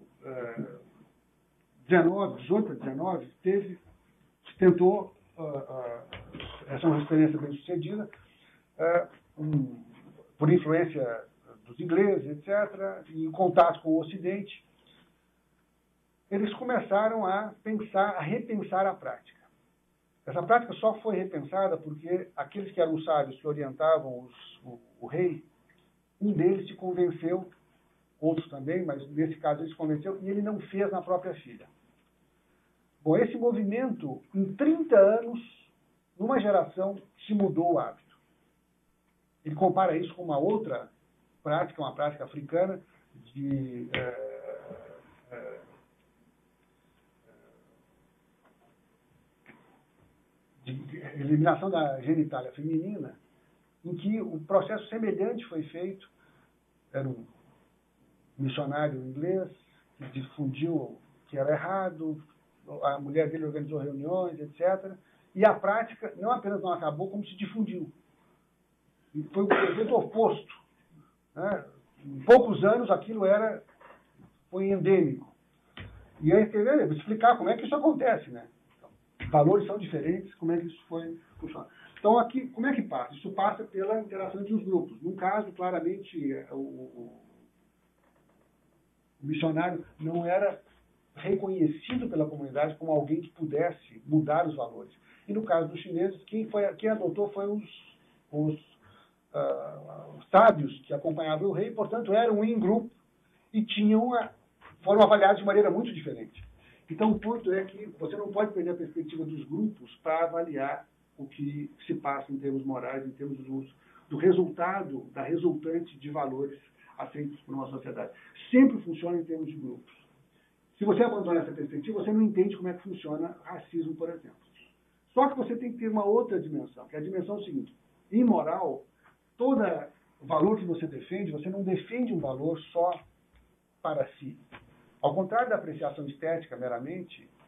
dezenove, dezoito a dezenove, teve, se tentou, uh, uh, essa é uma experiência bem sucedida, uh, um, por influência dos ingleses, etcétera, e em contato com o Ocidente, eles começaram a pensar, a repensar a prática. Essa prática só foi repensada porque aqueles que eram sábios que orientavam os, o, o rei, um deles se convenceu, outros também, mas nesse caso ele se convenceu, e ele não fez na própria filha. Bom, esse movimento, em trinta anos, numa geração, se mudou o hábito. Ele compara isso com uma outra prática, uma prática africana de é, é, de eliminação da genitália feminina, em que um processo semelhante foi feito. Era um missionário inglês que difundiu que era errado, a mulher dele organizou reuniões, etcétera. E a prática não apenas não acabou, como se difundiu. E foi o efeito oposto. Né? Em poucos anos aquilo era, foi endêmico. E aí, quer ver, explicar como é que isso acontece, né? Valores são diferentes, como é que isso foi funcionar. Então, aqui, como é que passa? Isso passa pela interação entre os grupos. Num caso, claramente, o, o, o missionário não era reconhecido pela comunidade como alguém que pudesse mudar os valores. E no caso dos chineses, quem, foi, quem adotou foi os, os, uh, os sábios que acompanhavam o rei, portanto, eram um in-grupo e tinham uma, foram avaliados de maneira muito diferente. Então, o ponto é que você não pode perder a perspectiva dos grupos para avaliar o que se passa em termos morais, em termos do, do resultado, da resultante de valores aceitos por uma sociedade. Sempre funciona em termos de grupos. Se você abandona essa perspectiva, você não entende como é que funciona racismo, por exemplo. Só que você tem que ter uma outra dimensão, que é a dimensão seguinte. Em moral, todo valor que você defende, você não defende um valor só para si. Ao contrário da apreciação estética meramente,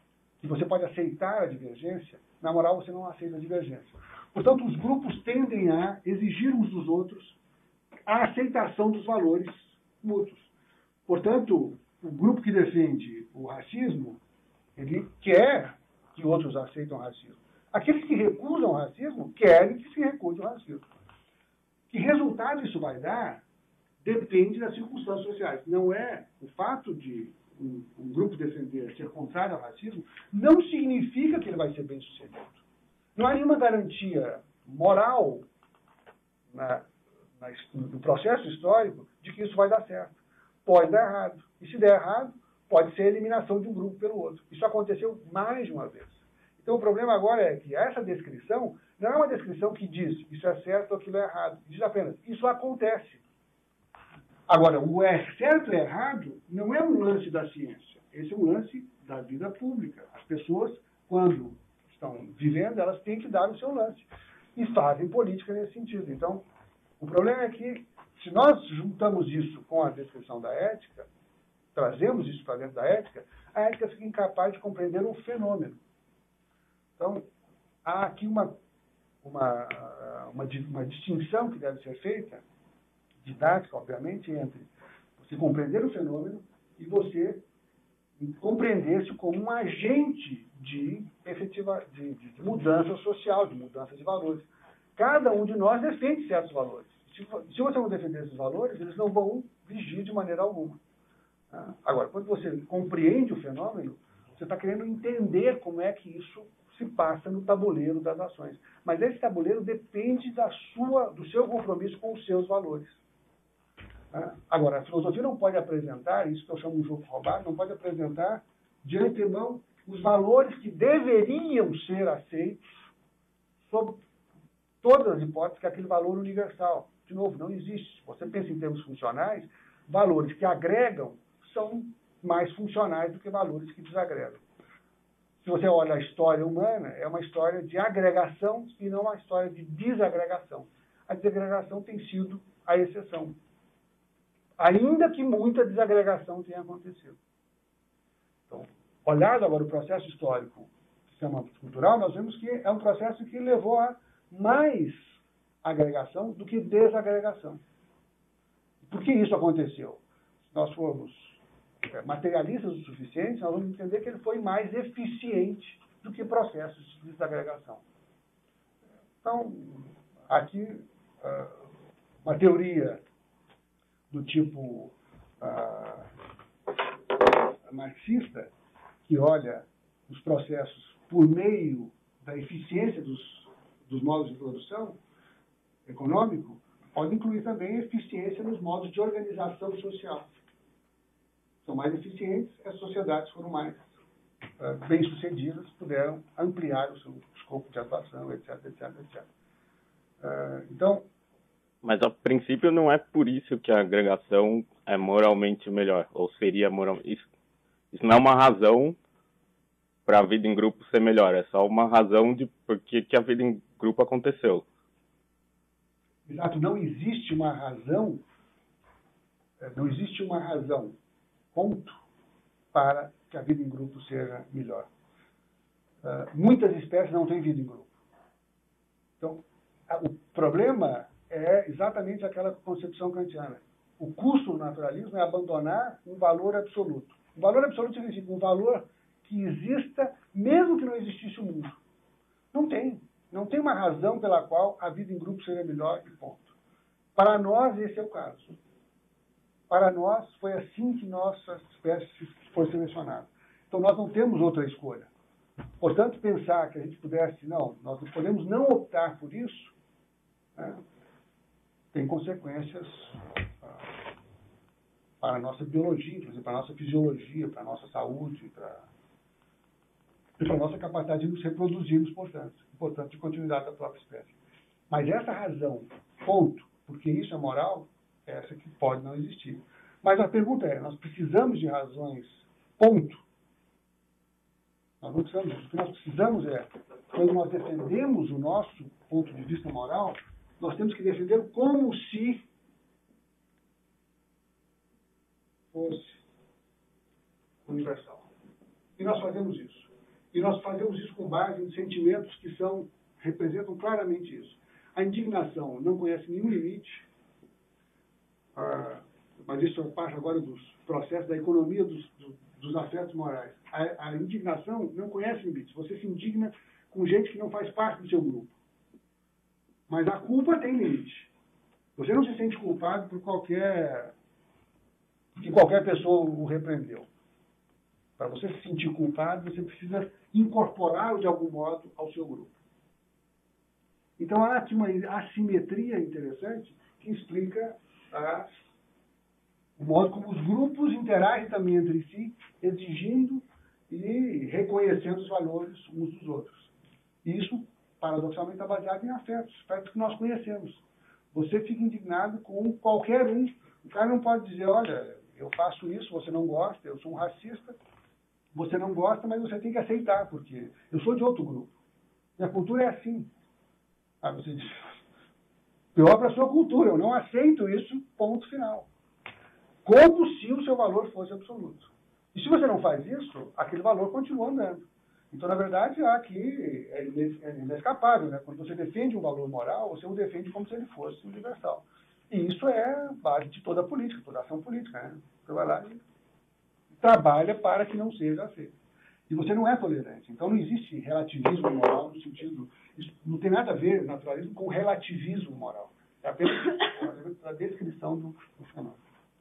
que você pode aceitar a divergência, na moral você não aceita a divergência. Portanto, os grupos tendem a exigir uns dos outros a aceitação dos valores mútuos. Portanto, o grupo que defende o racismo, ele quer que outros aceitem o racismo. Aqueles que recusam o racismo querem que se recuse o racismo. Que resultado isso vai dar depende das circunstâncias sociais. Não é o fato de um, um grupo defender ser contrário ao racismo, não significa que ele vai ser bem-sucedido. Não há nenhuma garantia moral na, na, no processo histórico de que isso vai dar certo. Pode dar errado. E se der errado, pode ser a eliminação de um grupo pelo outro. Isso aconteceu mais de uma vez. Então o problema agora é que essa descrição não é uma descrição que diz isso é certo ou aquilo é errado. Diz apenas, isso acontece. Agora, o é certo e errado não é um lance da ciência. Esse é um lance da vida pública. As pessoas, quando estão vivendo, elas têm que dar o seu lance. E fazem política nesse sentido. Então, o problema é que, se nós juntamos isso com a descrição da ética, trazemos isso para dentro da ética, a ética fica incapaz de compreender um fenômeno. Então, há aqui uma, uma, uma, uma distinção que deve ser feita, didática, obviamente, entre você compreender o fenômeno e você compreender-se como um agente de, efetiva, de, de, de mudança social, de mudança de valores. Cada um de nós defende certos valores. Se, se você não defender esses valores, eles não vão vigir de maneira alguma. Agora, quando você compreende o fenômeno, você está querendo entender como é que isso se passa no tabuleiro das ações. Mas esse tabuleiro depende da sua, do seu compromisso com os seus valores. Agora, a filosofia não pode apresentar, isso que eu chamo de jogo roubado, não pode apresentar de antemão os valores que deveriam ser aceitos sob todas as hipóteses que é aquele valor universal. De novo, não existe. Se você pensa em termos funcionais, valores que agregam são mais funcionais do que valores que desagregam. Se você olha a história humana, é uma história de agregação e não uma história de desagregação. A desagregação tem sido a exceção. Ainda que muita desagregação tenha acontecido. Então, olhado agora o processo histórico, sistema cultural, nós vemos que é um processo que levou a mais agregação do que desagregação. Por que isso aconteceu? Se nós formos materialistas o suficiente, nós vamos entender que ele foi mais eficiente do que processos de desagregação. Então, aqui, uma teoria do tipo uh, marxista, que olha os processos por meio da eficiência dos, dos modos de produção econômico, pode incluir também eficiência nos modos de organização social. São mais eficientes, as sociedades foram mais uh, bem-sucedidas, puderam ampliar o seu escopo de atuação, etc, etc, etcétera. Uh, então, mas, a princípio, não é por isso que a agregação é moralmente melhor, ou seria moral. Isso, isso não é uma razão para a vida em grupo ser melhor, é só uma razão de por que a vida em grupo aconteceu. Exato, não existe uma razão, não existe uma razão, ponto, para que a vida em grupo seja melhor. Uh, muitas espécies não têm vida em grupo. Então, o problema é exatamente aquela concepção kantiana. O custo do naturalismo é abandonar um valor absoluto. Um valor absoluto significa um valor que exista mesmo que não existisse o mundo. Não tem. Não tem uma razão pela qual a vida em grupo seria melhor e ponto. Para nós, esse é o caso. Para nós, foi assim que nossa espécie foi selecionada. Então, nós não temos outra escolha. Portanto, pensar que a gente pudesse, não, nós não podemos não optar por isso, né, tem consequências ah, para a nossa biologia, inclusive para a nossa fisiologia, para a nossa saúde, para, e para a nossa capacidade de nos reproduzirmos, portanto, portanto, de continuidade da própria espécie. Mas essa razão, ponto, porque isso é moral, é essa que pode não existir. Mas a pergunta é, nós precisamos de razões, ponto. Nós não precisamos disso. O que nós precisamos é, quando nós defendemos o nosso ponto de vista moral, nós temos que defender como se fosse universal. E nós fazemos isso. E nós fazemos isso com base em sentimentos que são, representam claramente isso. A indignação não conhece nenhum limite, ah, mas isso é parte agora dos processos da economia dos, dos, dos afetos morais. A, a indignação não conhece limites. Você se indigna com gente que não faz parte do seu grupo. Mas a culpa tem limite. Você não se sente culpado por qualquer... que qualquer pessoa o repreendeu. Para você se sentir culpado, você precisa incorporá-lo de algum modo ao seu grupo. Então há aqui uma assimetria interessante que explica a, o modo como os grupos interagem também entre si, exigindo e reconhecendo os valores uns dos outros. E isso, paradoxalmente, está baseado em afetos, afetos que nós conhecemos. Você fica indignado com qualquer um. O cara não pode dizer, olha, eu faço isso, você não gosta, eu sou um racista, você não gosta, mas você tem que aceitar, porque eu sou de outro grupo. Minha cultura é assim. Aí você diz, pior para a sua cultura, eu não aceito isso, ponto final. Como se o seu valor fosse absoluto. E se você não faz isso, aquele valor continua andando. Então, na verdade, aqui é inescapável, né? Quando você defende um valor moral, você o defende como se ele fosse universal. E isso é a base de toda a política, toda a ação política, né? Você vai lá e trabalha para que não seja aceito. E você não é tolerante. Então, não existe relativismo moral no sentido... Isso não tem nada a ver, naturalismo, com relativismo moral. É apenas a descrição do, do fenômeno.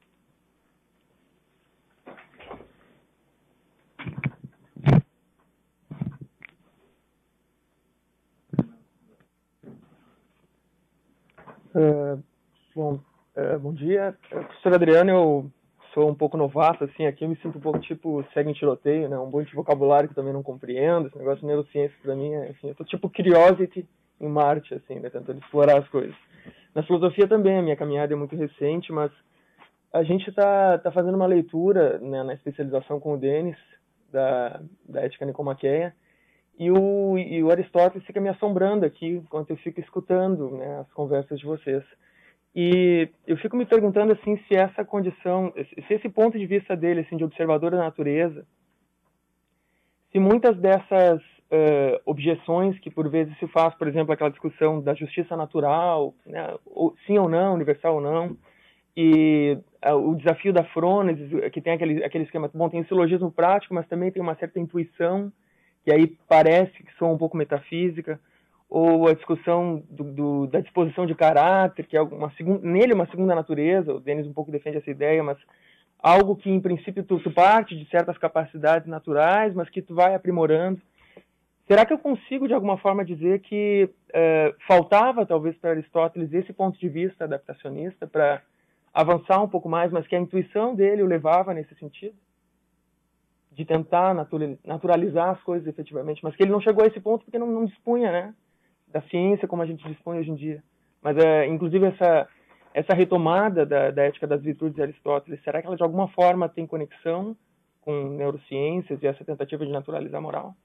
Uh, bom, uh, bom dia. Uh, professor Adriano, eu sou um pouco novato, assim, aqui eu me sinto um pouco tipo segue em tiroteio, né? Um monte de vocabulário que eu também não compreendo. Esse negócio de neurociência para mim é, enfim, eu tô tipo Curiosity em Marte, assim, né? Tentando explorar as coisas. Na filosofia também, a minha caminhada é muito recente, mas a gente tá, tá fazendo uma leitura, né, na especialização com o Denis, da, da Ética Nicomaqueia, e o, e o Aristóteles fica me assombrando aqui, enquanto eu fico escutando, né, as conversas de vocês. E eu fico me perguntando assim, se essa condição, se esse ponto de vista dele, assim, de observador da natureza, se muitas dessas uh, objeções que por vezes se faz, por exemplo, aquela discussão da justiça natural, né, ou, sim ou não, universal ou não, e uh, o desafio da frônese, que tem aquele, aquele esquema, bom, tem um silogismo prático, mas também tem uma certa intuição, que aí parece que soa um pouco metafísica, ou a discussão do, do, da disposição de caráter, que é uma segunda, nele uma segunda natureza, o Denis um pouco defende essa ideia, mas algo que em princípio tu, tu parte de certas capacidades naturais, mas que tu vai aprimorando. Será que eu consigo de alguma forma dizer que uh, faltava talvez para Aristóteles esse ponto de vista adaptacionista para avançar um pouco mais, mas que a intuição dele o levava nesse sentido? De tentar naturalizar as coisas efetivamente, mas que ele não chegou a esse ponto porque não, não dispunha, né, da ciência como a gente dispõe hoje em dia. Mas, é, inclusive, essa, essa retomada da, da ética das virtudes de Aristóteles, será que ela de alguma forma tem conexão com neurociências e essa tentativa de naturalizar a moral?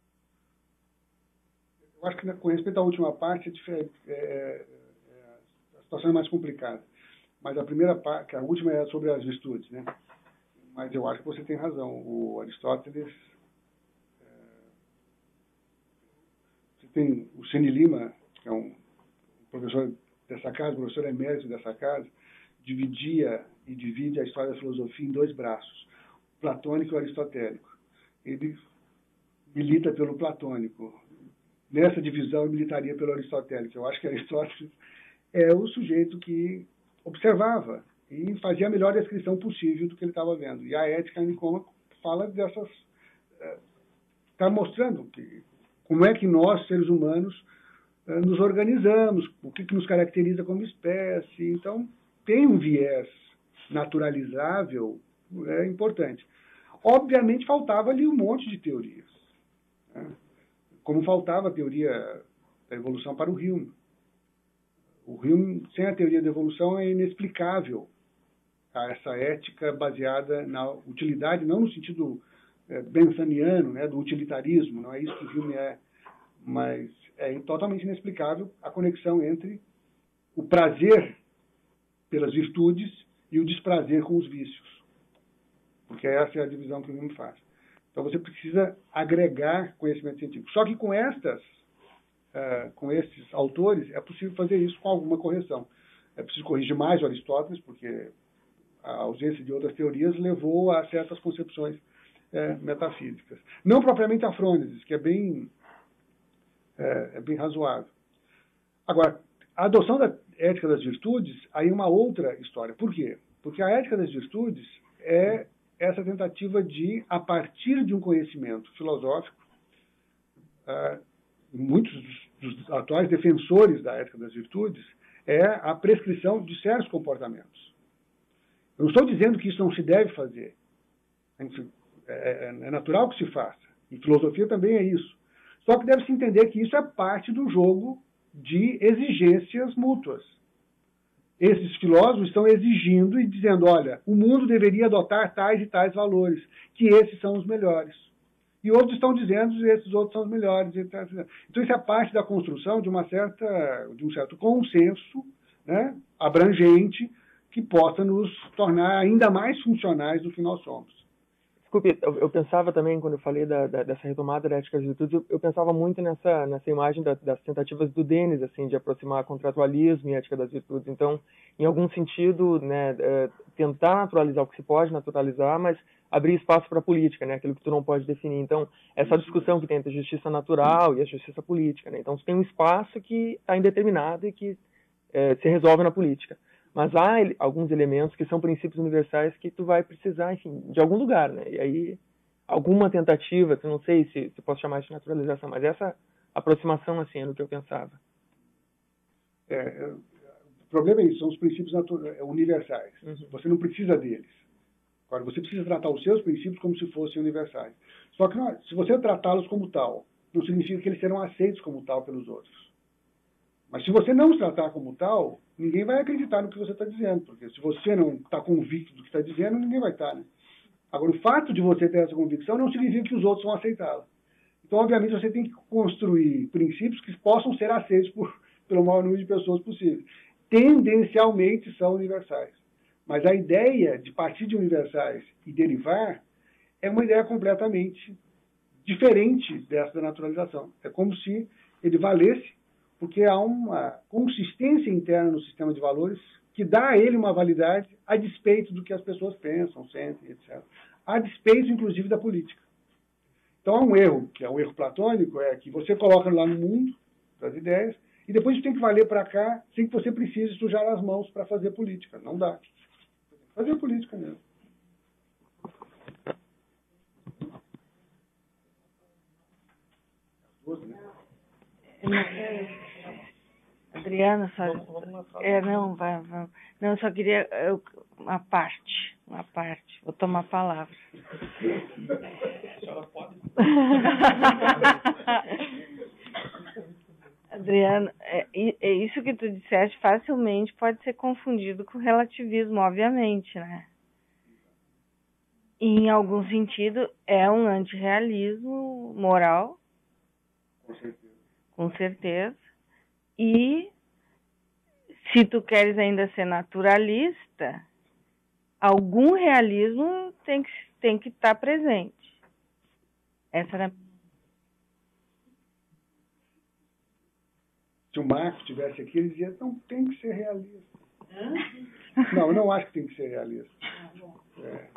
Eu acho que, com respeito à última parte, é diferente, é, é, a situação é mais complicada. Mas a primeira parte, a última é sobre as virtudes, né? Mas eu acho que você tem razão. O Aristóteles... É, você tem o Ceni Lima, que é um professor dessa casa, professor emérito dessa casa, dividia e divide a história da filosofia em dois braços, o platônico e o aristotélico. Ele milita pelo platônico. Nessa divisão, ele militaria pelo aristotélico. Eu acho que Aristóteles é o sujeito que observava e fazia a melhor descrição possível do que ele estava vendo. E a ética Nicômaco fala dessas... Está mostrando que, como é que nós, seres humanos, nos organizamos, o que, que nos caracteriza como espécie. Então, tem um viés naturalizável, é importante. Obviamente, faltava ali um monte de teorias, né? Como faltava a teoria da evolução para o Hume. O Hume, sem a teoria da evolução, é inexplicável a essa ética baseada na utilidade, não no sentido é, bensaniano, né, do utilitarismo, não é isso que o Hume é, mas é totalmente inexplicável a conexão entre o prazer pelas virtudes e o desprazer com os vícios, porque essa é a divisão que o Hume faz. Então você precisa agregar conhecimento científico. Só que com estas, uh, com esses autores, é possível fazer isso com alguma correção. É preciso corrigir mais o Aristóteles, porque a ausência de outras teorias levou a certas concepções é, metafísicas. Não propriamente a Frônides, que é bem, é, é bem razoável. Agora, a adoção da ética das virtudes, aí é uma outra história. Por quê? Porque a ética das virtudes é essa tentativa de, a partir de um conhecimento filosófico, uh, muitos dos, dos atuais defensores da ética das virtudes, é a prescrição de certos comportamentos. Eu não estou dizendo que isso não se deve fazer. É, é natural que se faça. Em filosofia também é isso. Só que deve-se entender que isso é parte do jogo de exigências mútuas. Esses filósofos estão exigindo e dizendo, olha, o mundo deveria adotar tais e tais valores, que esses são os melhores. E outros estão dizendo que esses outros são os melhores. Etcétera. Então isso é parte da construção de, uma certa, de um certo consenso, né, abrangente, que possa nos tornar ainda mais funcionais do que nós somos. Desculpe, eu, eu pensava também, quando eu falei da, da, dessa retomada da ética das virtudes, eu, eu pensava muito nessa, nessa imagem da, das tentativas do Denis, assim, de aproximar contratualismo e ética das virtudes. Então, em algum sentido, né, é, tentar naturalizar o que se pode naturalizar, mas abrir espaço para a política, né, aquilo que tu não pode definir. Então, essa discussão que tem entre a justiça natural e a justiça política, né? Então, você tem um espaço que está indeterminado e que é, se resolve na política. Mas há alguns elementos que são princípios universais que tu vai precisar, enfim, de algum lugar, né? E aí, alguma tentativa, eu não sei se, se posso chamar de naturalização, mas essa aproximação, assim, é do que eu pensava. É, o problema é isso, são os princípios universais. Uhum. Você não precisa deles. Agora, você precisa tratar os seus princípios como se fossem universais. Só que não, se você tratá-los como tal, não significa que eles serão aceitos como tal pelos outros. Mas se você não os tratar como tal, ninguém vai acreditar no que você está dizendo, porque se você não está convicto do que está dizendo, ninguém vai estar, né? Agora, o fato de você ter essa convicção não significa que os outros vão aceitá-la. Então, obviamente, você tem que construir princípios que possam ser aceitos por, pelo maior número de pessoas possível. Tendencialmente são universais. Mas a ideia de partir de universais e derivar é uma ideia completamente diferente dessa da naturalização. É como se ele valesse, porque há uma consistência interna no sistema de valores que dá a ele uma validade a despeito do que as pessoas pensam, sentem, etcétera. A despeito, inclusive, da política. Então, há um erro, que é um erro platônico, é que você coloca lá no mundo as ideias e depois isso tem que valer para cá sem que você precise sujar as mãos para fazer política. Não dá. Fazer política mesmo. Adriana, só... É, não, vai, vai. Não, eu só queria eu, uma parte, uma parte. Vou tomar a palavra. A senhora pode? Adriana, é, é isso que tu disseste facilmente pode ser confundido com relativismo, obviamente, né? E, em algum sentido, é um antirrealismo moral. Com certeza. Com certeza. E, se tu queres ainda ser naturalista, algum realismo tem que, tem que estar presente. Essa era... Se o Marx estivesse aqui, ele dizia, não, tem que ser realista. Hã? Não, eu não acho que tem que ser realista. Ah, bom. É.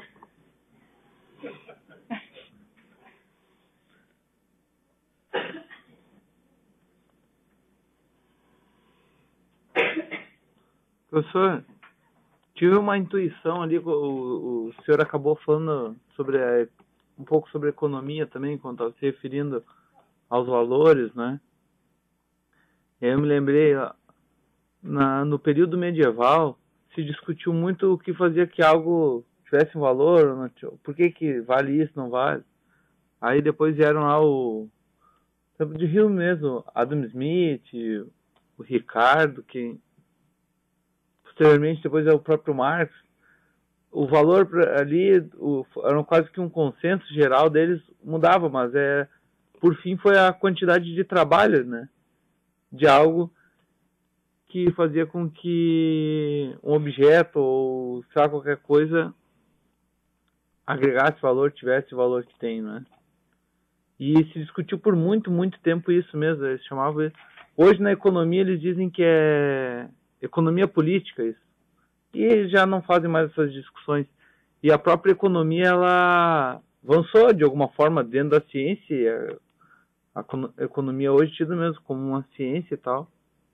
Professor, tive uma intuição ali, o, o, o senhor acabou falando sobre a, um pouco sobre economia também, quando estava se referindo aos valores, né? Eu me lembrei, na, no período medieval, se discutiu muito o que fazia que algo tivesse um valor, não, por que que vale isso, não vale. Aí depois vieram lá o, de Rio mesmo, Adam Smith, o Ricardo, que posteriormente depois é o próprio Marx. O valor ali, o, era quase que um consenso geral deles, mudava, mas é, por fim foi a quantidade de trabalho, né? De algo que fazia com que um objeto ou sei lá, qualquer coisa agregasse valor, tivesse o valor que tem, né? E se discutiu por muito, muito tempo isso mesmo, eles chamavam isso. Hoje na economia eles dizem que é economia política isso. E já não fazem mais essas discussões. E a própria economia, ela avançou de alguma forma dentro da ciência. A economia hoje é tida mesmo como uma ciência e tal.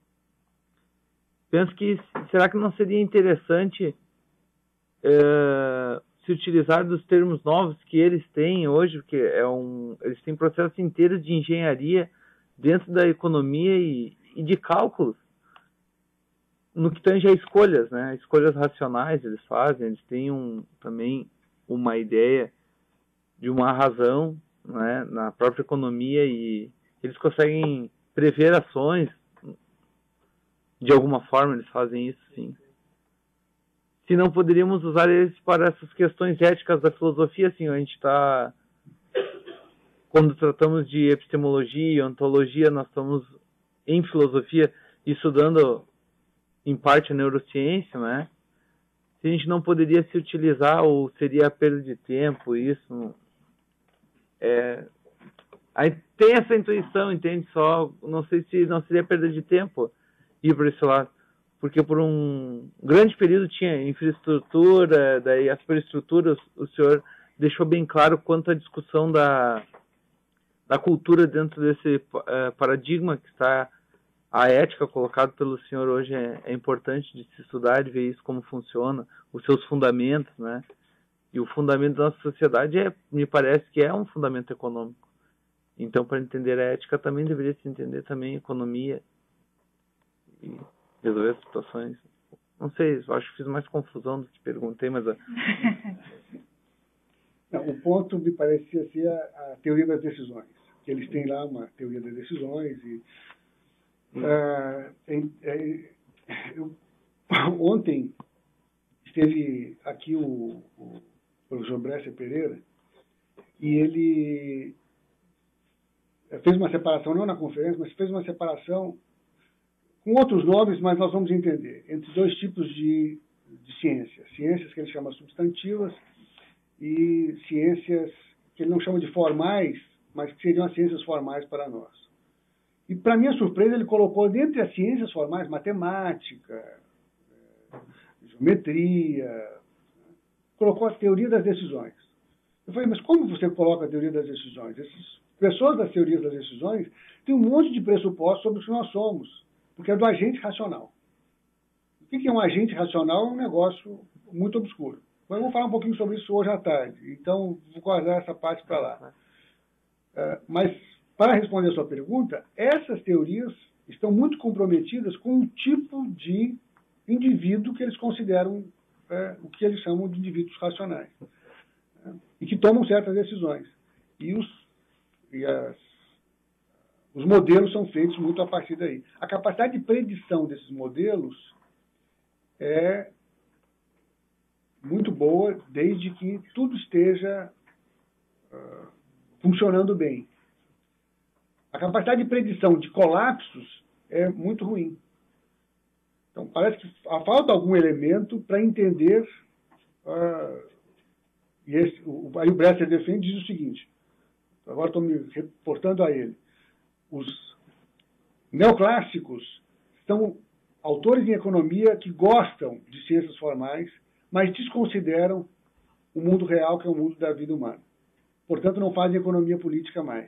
Penso que, será que não seria interessante é, se utilizar dos termos novos que eles têm hoje, porque é um, eles têm processos inteiros de engenharia dentro da economia e, e de cálculos, no que tange a escolhas, né? Escolhas racionais eles fazem, eles têm um, também uma ideia de uma razão, né, na própria economia, e eles conseguem prever ações. De alguma forma eles fazem isso, sim. Se não poderíamos usar eles para essas questões éticas da filosofia, assim, a gente está, quando tratamos de epistemologia e ontologia, nós estamos em filosofia estudando em parte a neurociência, né? Se a gente não poderia se utilizar, ou seria perda de tempo, isso. É, aí tem essa intuição, entende? Só, não sei se não seria perda de tempo ir por esse lado, porque por um grande período tinha infraestrutura, daí a superestrutura, o senhor deixou bem claro quanto a discussão da, da cultura dentro desse uh, paradigma que está a ética colocada pelo senhor hoje é, é importante de se estudar, de ver isso como funciona, os seus fundamentos, né? E o fundamento da nossa sociedade é, me parece que é um fundamento econômico. Então, para entender a ética, também deveria se entender também a economia e resolver as situações. Não sei, eu acho que fiz mais confusão do que perguntei, mas... Não, o ponto me parecia ser a, a teoria das decisões. Que eles têm lá uma teoria das decisões e... Uh, em, em, eu, ontem esteve aqui o, o professor Brescia Pereira e ele fez uma separação, não na conferência, mas fez uma separação com outros nomes, mas nós vamos entender, entre dois tipos de, de ciências. Ciências que ele chama substantivas e ciências que ele não chama de formais, mas que seriam as ciências formais para nós. E, para minha surpresa, ele colocou dentre as ciências formais, matemática, geometria, colocou a teoria das decisões. Eu falei, mas como você coloca a teoria das decisões? Essas pessoas das teorias das decisões têm um monte de pressupostos sobre o que nós somos, porque é do agente racional. O que é um agente racional? É um negócio muito obscuro. Mas eu vou falar um pouquinho sobre isso hoje à tarde, então vou guardar essa parte para lá. Uh, mas... Para responder a sua pergunta, essas teorias estão muito comprometidas com um tipo de indivíduo que eles consideram é, o que eles chamam de indivíduos racionais, né, e que tomam certas decisões. E, os, e as, os modelos são feitos muito a partir daí. A capacidade de predição desses modelos é muito boa desde que tudo esteja uh, funcionando bem. A capacidade de predição de colapsos é muito ruim. Então, parece que falta algum elemento para entender... Uh, e esse, o, aí o Brescia defende diz o seguinte, agora estou me reportando a ele. Os neoclássicos são autores em economia que gostam de ciências formais, mas desconsideram o mundo real, que é o mundo da vida humana. Portanto, não fazem economia política mais.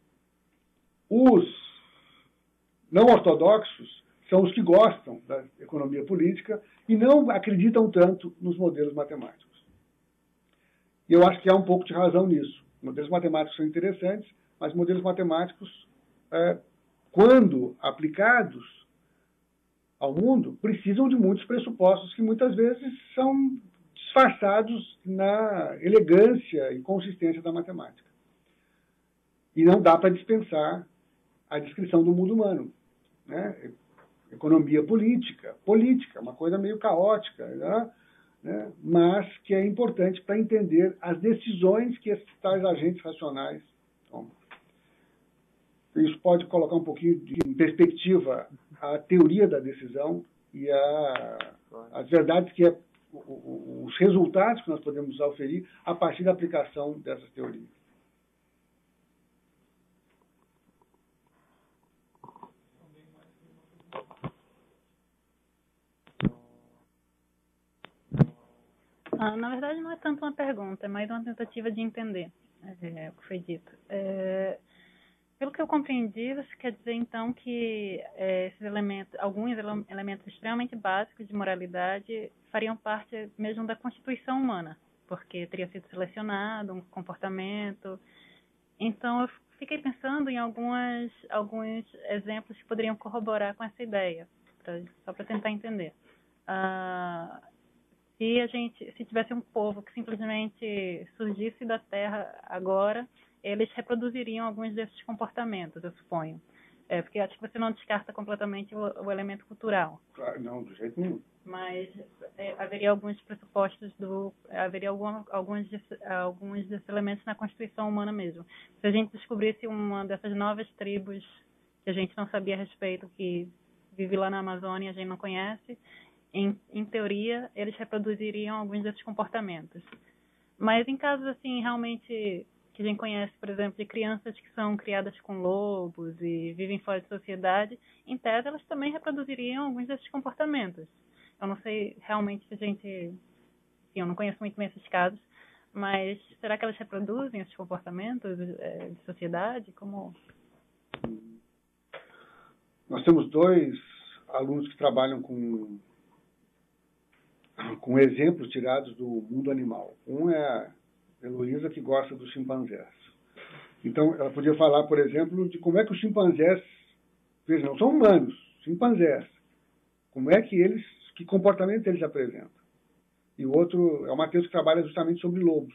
Os não ortodoxos são os que gostam da economia política e não acreditam tanto nos modelos matemáticos. E eu acho que há um pouco de razão nisso. Modelos matemáticos são interessantes, mas modelos matemáticos, é, quando aplicados ao mundo, precisam de muitos pressupostos que muitas vezes são disfarçados na elegância e consistência da matemática. E não dá para dispensar a descrição do mundo humano, né? Economia política, política, uma coisa meio caótica, né? Né? Mas que é importante para entender as decisões que esses tais agentes racionais tomam. Isso pode colocar um pouquinho de, em perspectiva a teoria da decisão e a, as verdades que é, os resultados que nós podemos auferir a partir da aplicação dessas teorias. Ah, na verdade, não é tanto uma pergunta, é mais uma tentativa de entender é, o que foi dito. É, pelo que eu compreendi, você quer dizer, então, que é, esses elementos, alguns ele- elementos extremamente básicos de moralidade fariam parte mesmo da constituição humana, porque teria sido selecionado um comportamento. Então, eu fiquei pensando em algumas, alguns exemplos que poderiam corroborar com essa ideia, pra, só para tentar entender. Ah, se a gente, se tivesse um povo que simplesmente surgisse da Terra agora, eles reproduziriam alguns desses comportamentos, eu suponho. É, porque acho que você não descarta completamente o, o elemento cultural. Claro, não, do jeito nenhum. Mas é, haveria alguns pressupostos do, haveria algum, alguns desse, alguns desses elementos na constituição humana mesmo. Se a gente descobrisse uma dessas novas tribos que a gente não sabia a respeito, que vive lá na Amazônia e a gente não conhece, Em, em teoria, eles reproduziriam alguns desses comportamentos. Mas em casos assim, realmente, que a gente conhece, por exemplo, de crianças que são criadas com lobos e vivem fora de sociedade, em tese, elas também reproduziriam alguns desses comportamentos. Eu não sei realmente se a gente... Enfim, eu não conheço muito bem esses casos, mas será que elas reproduzem esses comportamentos é, de sociedade? Como... Nós temos dois alunos que trabalham com... com exemplos tirados do mundo animal. Um é a Heloísa, que gosta dos chimpanzés. Então, ela podia falar, por exemplo, de como é que os chimpanzés, vejam, não são humanos, chimpanzés, como é que eles, que comportamento eles apresentam. E o outro é o Matheus, que trabalha justamente sobre lobos.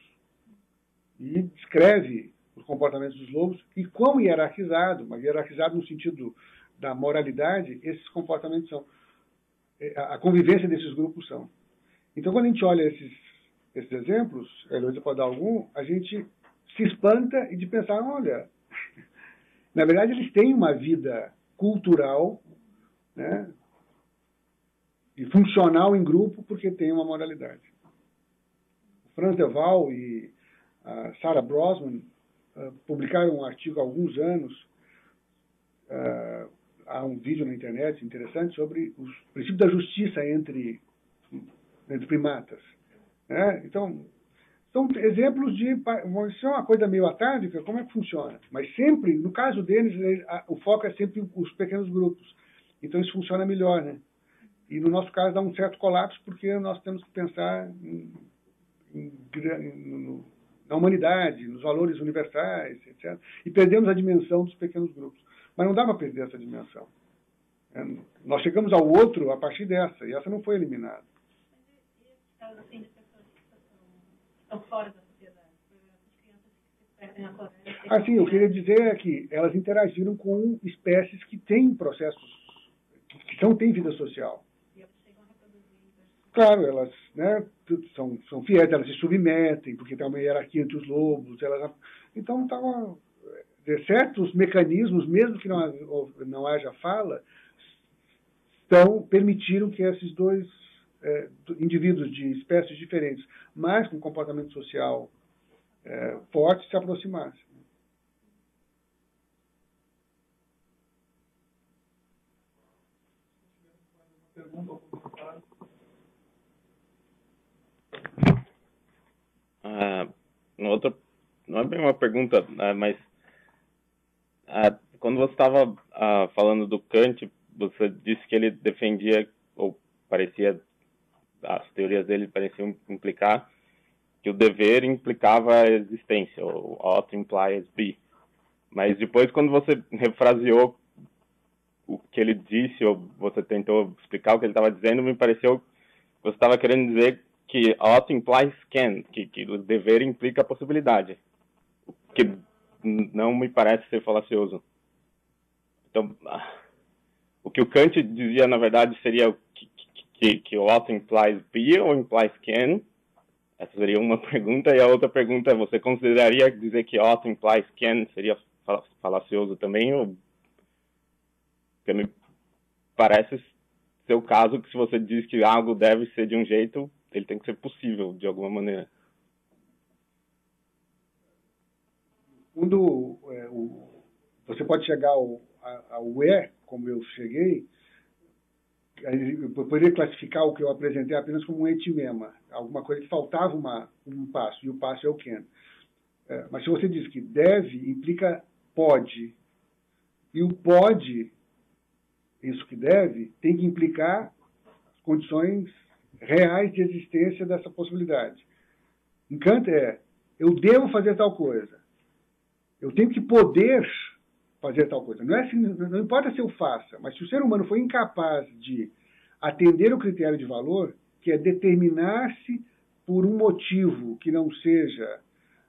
E descreve os comportamentos dos lobos e quão hierarquizado, mas hierarquizado no sentido da moralidade, esses comportamentos são. A convivência desses grupos são. Então, quando a gente olha esses, esses exemplos, a Heloísa pode dar algum, a gente se espanta e de pensar, olha, na verdade eles têm uma vida cultural, né, e funcional em grupo porque tem uma moralidade. O Franz de Waal e a Sarah Brosman uh, publicaram um artigo há alguns anos, uh, há um vídeo na internet interessante sobre os princípios da justiça entre entre primatas. Né? Então, são exemplos de... Isso é uma coisa meio atávica, como é que funciona? Mas sempre, no caso deles, o foco é sempre os pequenos grupos. Então, isso funciona melhor, né? E, no nosso caso, dá um certo colapso, porque nós temos que pensar em, em, em, na humanidade, nos valores universais, etcétera. E perdemos a dimensão dos pequenos grupos. Mas não dá para perder essa dimensão. É, nós chegamos ao outro a partir dessa, e essa não foi eliminada. Assim, de pessoas que estão fora da sociedade, por exemplo, as crianças que se perdem na floresta. Ah, sim, eu queria dizer é que elas interagiram com espécies que têm processos, que são, têm vida social. E elas chegam a reproduzir. Claro, elas, né, são, são fiéis, elas se submetem, porque tem uma hierarquia entre os lobos. Elas, então, tava, certos mecanismos, mesmo que não, não haja fala, estão, permitiram que esses dois É, indivíduos de espécies diferentes, mas com comportamento social é, forte, se aproximassem. Ah, outra, não é bem uma pergunta, né, mas ah, quando você estava ah, falando do Kant, você disse que ele defendia, ou parecia, as teorias dele pareciam implicar que o dever implicava a existência, o ought implies be. Mas depois, quando você refraseou o que ele disse, ou você tentou explicar o que ele estava dizendo, me pareceu que você estava querendo dizer que ought implies can, que, que o dever implica a possibilidade, que não me parece ser falacioso. Então, o que o Kant dizia, na verdade, seria que, que, que o ought implies be ou implies can? Essa seria uma pergunta. E a outra pergunta é, você consideraria dizer que ought implies can seria falacioso também? Ou... Porque me parece ser o caso que se você diz que algo deve ser de um jeito, ele tem que ser possível, de alguma maneira. Quando é, o, você pode chegar ao, ao E, como eu cheguei, eu poderia classificar o que eu apresentei apenas como um etimema, alguma coisa que faltava uma, um passo, e o passo é o can. É, mas se você diz que deve, implica pode, e o pode, isso que deve, tem que implicar as condições reais de existência dessa possibilidade. Em Kant é, eu devo fazer tal coisa, eu tenho que poder fazer tal coisa. Não, é assim, não importa se eu faça, mas se o ser humano for incapaz de atender o critério de valor, que é determinar-se por um motivo que não seja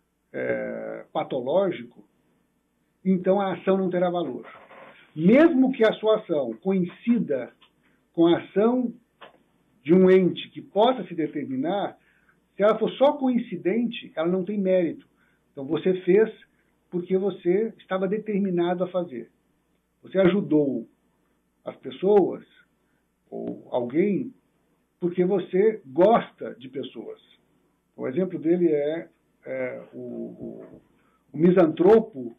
é, patológico, então a ação não terá valor. Mesmo que a sua ação coincida com a ação de um ente que possa se determinar, se ela for só coincidente, ela não tem mérito. Então você fez porque você estava determinado a fazer. Você ajudou as pessoas ou alguém porque você gosta de pessoas. O exemplo dele é, é o, o, o misantropo,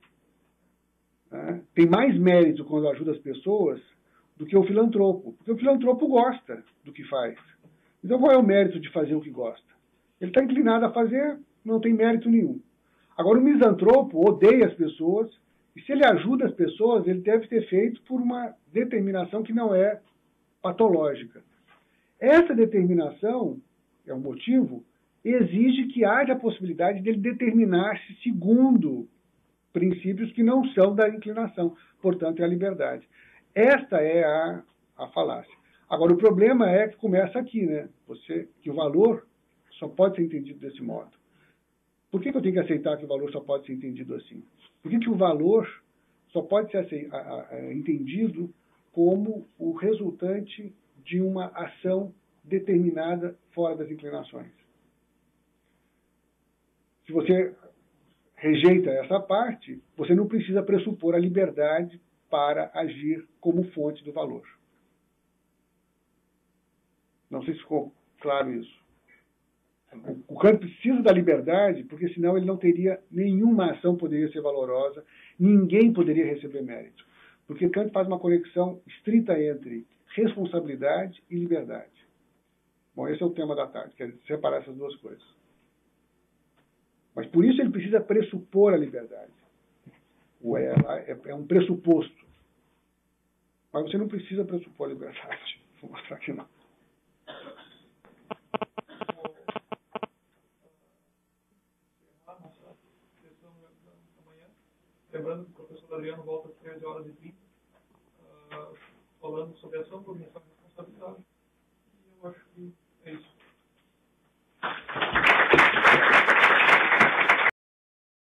né, tem mais mérito quando ajuda as pessoas do que o filantropo, porque o filantropo gosta do que faz. Então qual é o mérito de fazer o que gosta? Ele está inclinado a fazer, não tem mérito nenhum. Agora, o misantropo odeia as pessoas, e se ele ajuda as pessoas, ele deve ter feito por uma determinação que não é patológica. Essa determinação, é um motivo, exige que haja a possibilidade dele determinar-se segundo princípios que não são da inclinação, portanto, é a liberdade. Esta é a, a falácia. Agora, o problema é que começa aqui, né? Você, que o valor só pode ser entendido desse modo. Por que, que eu tenho que aceitar que o valor só pode ser entendido assim? Por que, que o valor só pode ser a, a, a, entendido como o resultante de uma ação determinada fora das inclinações? Se você rejeita essa parte, você não precisa pressupor a liberdade para agir como fonte do valor. Não sei se ficou claro isso. O Kant precisa da liberdade, porque senão ele não teria nenhuma ação poderia ser valorosa, ninguém poderia receber mérito. Porque Kant faz uma conexão estrita entre responsabilidade e liberdade. Bom, esse é o tema da tarde, quer dizer, separar essas duas coisas. Mas por isso ele precisa pressupor a liberdade. O ela é, é um pressuposto. Mas você não precisa pressupor a liberdade. Vou mostrar aqui não. Lembrando que o professor Adriano volta às treze horas e trinta, uh, falando sobre ação, cognição e responsabilidade. E eu acho que é isso.